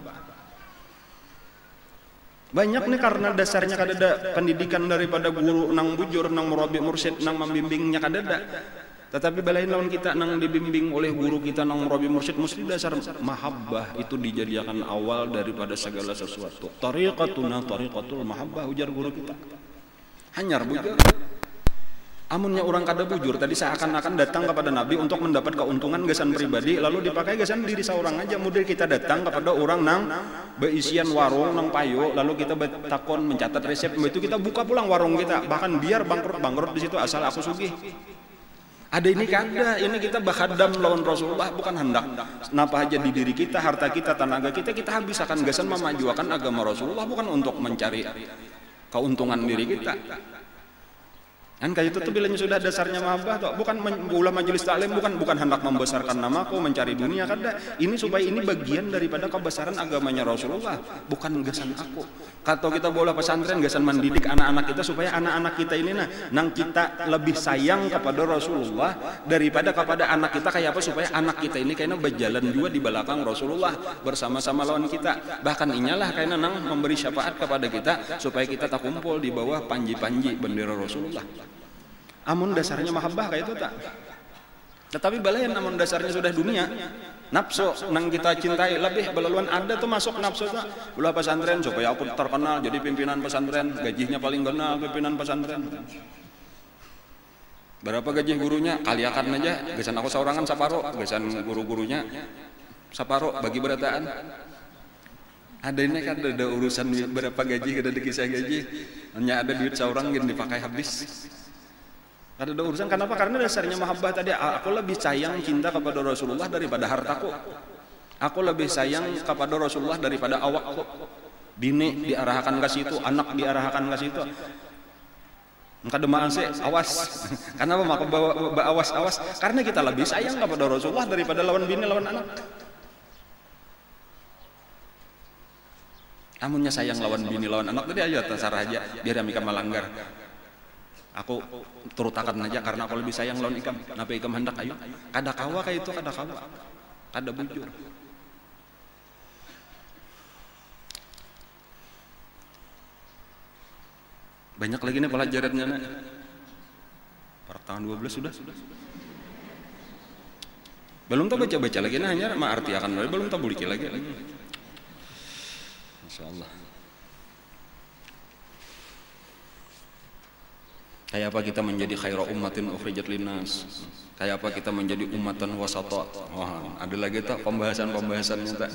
Banyak nih karena dasarnya kadada pendidikan daripada guru nang bujur, nang murabi mursyid, nang membimbingnya kadada. Tetapi balain lawan kita nang dibimbing oleh guru kita nang murabi mursyid, mesti dasar mahabbah itu dijadikan awal daripada segala sesuatu. Tariqatuna tariqatul mahabbah, ujar guru kita. Hanyar bujur. Amunnya orang kada bujur tadi seakan-akan datang kepada Nabi untuk mendapat keuntungan gasan pribadi, lalu dipakai gasan diri seorang aja. Model kita datang kepada orang nang beisian warung nang payo, lalu kita takon mencatat resep, itu kita buka pulang warung kita, bahkan biar bangkrut di situ asal aku sugih. Ada ini kada, ini kita bakhadam lawan Rasulullah, bukan hendak napa aja di diri kita, harta kita, tenaga kita habis akan gasan memajukan agama Rasulullah, bukan untuk mencari keuntungan diri kita. Kan kayak itu tuh bilangnya sudah dasarnya mahabbah toh, bukan ulah majelis taklim, bukan hendak membesarkan namaku, mencari dunia kada. Ini supaya ini bagian daripada kebesaran agamanya Rasulullah, bukan gasan aku. Kalau kita bola pesantren gasan mendidik anak-anak kita supaya anak-anak kita ini nang kita lebih sayang kepada Rasulullah daripada kepada anak kita, kayak apa supaya anak kita ini kayaknya berjalan juga di belakang Rasulullah bersama-sama lawan kita. Bahkan inyalah kayaknya nang memberi syafaat kepada kita supaya kita tak kumpul di bawah panji-panji bendera Rasulullah. Amun dasarnya mahabbah kayak itu tak. Tetapi balayan amun dasarnya sudah dunia, nafsu nang kita cintai lebih belaluan ada tuh masuk nafsu tak. Ulah pesantren supaya aku terkenal jadi pimpinan pesantren, gajinya paling kenal pimpinan pesantren. Berapa gaji gurunya? Kaliakan aja, gasan aku seorangan saparo, gasan guru-gurunya saparo bagi berataan. Ada ini kan ada urusan berapa gaji, ada kisah gaji, hanya ada duit seorang yang dipakai habis. Ada urusan, kenapa? Karena dasarnya mahabbah tadi, aku lebih sayang cinta kepada Rasulullah daripada hartaku. Aku lebih sayang kepada Rasulullah daripada awakku. Bini diarahkan ke situ, anak diarahkan ke situ. Engkau demaan sih, awas. Kenapa maka bawa awas? Karena kita lebih sayang kepada Rasulullah daripada lawan bini, lawan anak. Amunnya sayang lawan bini, lawan anak tadi aja terserah aja, biar kami melanggar. Aku turutakan aja karena aku lebih sayang lawan ikam. Napa ikam hendak ayo? Kada kawa kayak itu, kada kawa. Kada bujur. Banyak lagi nih pelajarannya nih. Per tahun 12 sudah. Belum tak baca lagi nah, hanya arti akan belum tak buliki lagi. Insyaallah. Kayak apa kita menjadi khairu ummatin ukhrijat linnas? Kayak apa kita menjadi ummatan wasata? Wah, ada lagi tak pembahasannya tak?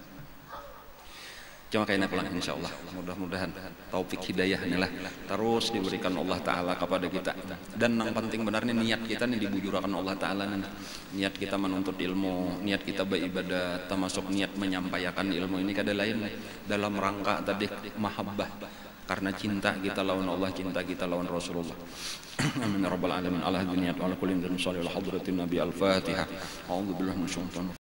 Cuma kayaknya pelan insyaallah. Mudah-mudahan taufik hidayah inilah terus diberikan Allah Taala kepada kita. Dan yang penting benarnya niat kita nih dibujurkan Allah Taala nih. Niat kita menuntut ilmu, niat kita beribadah, termasuk niat menyampaikan ilmu ini kada lain dalam rangka tadi mahabbah. Karena cinta kita lawan Allah, cinta kita lawan Rasulullah. Amin ya rabbal alamin. Ala dunya wa ala kulli shalihin hadratin nabi al-Fatihah. A'udzu billahi minasyaitonir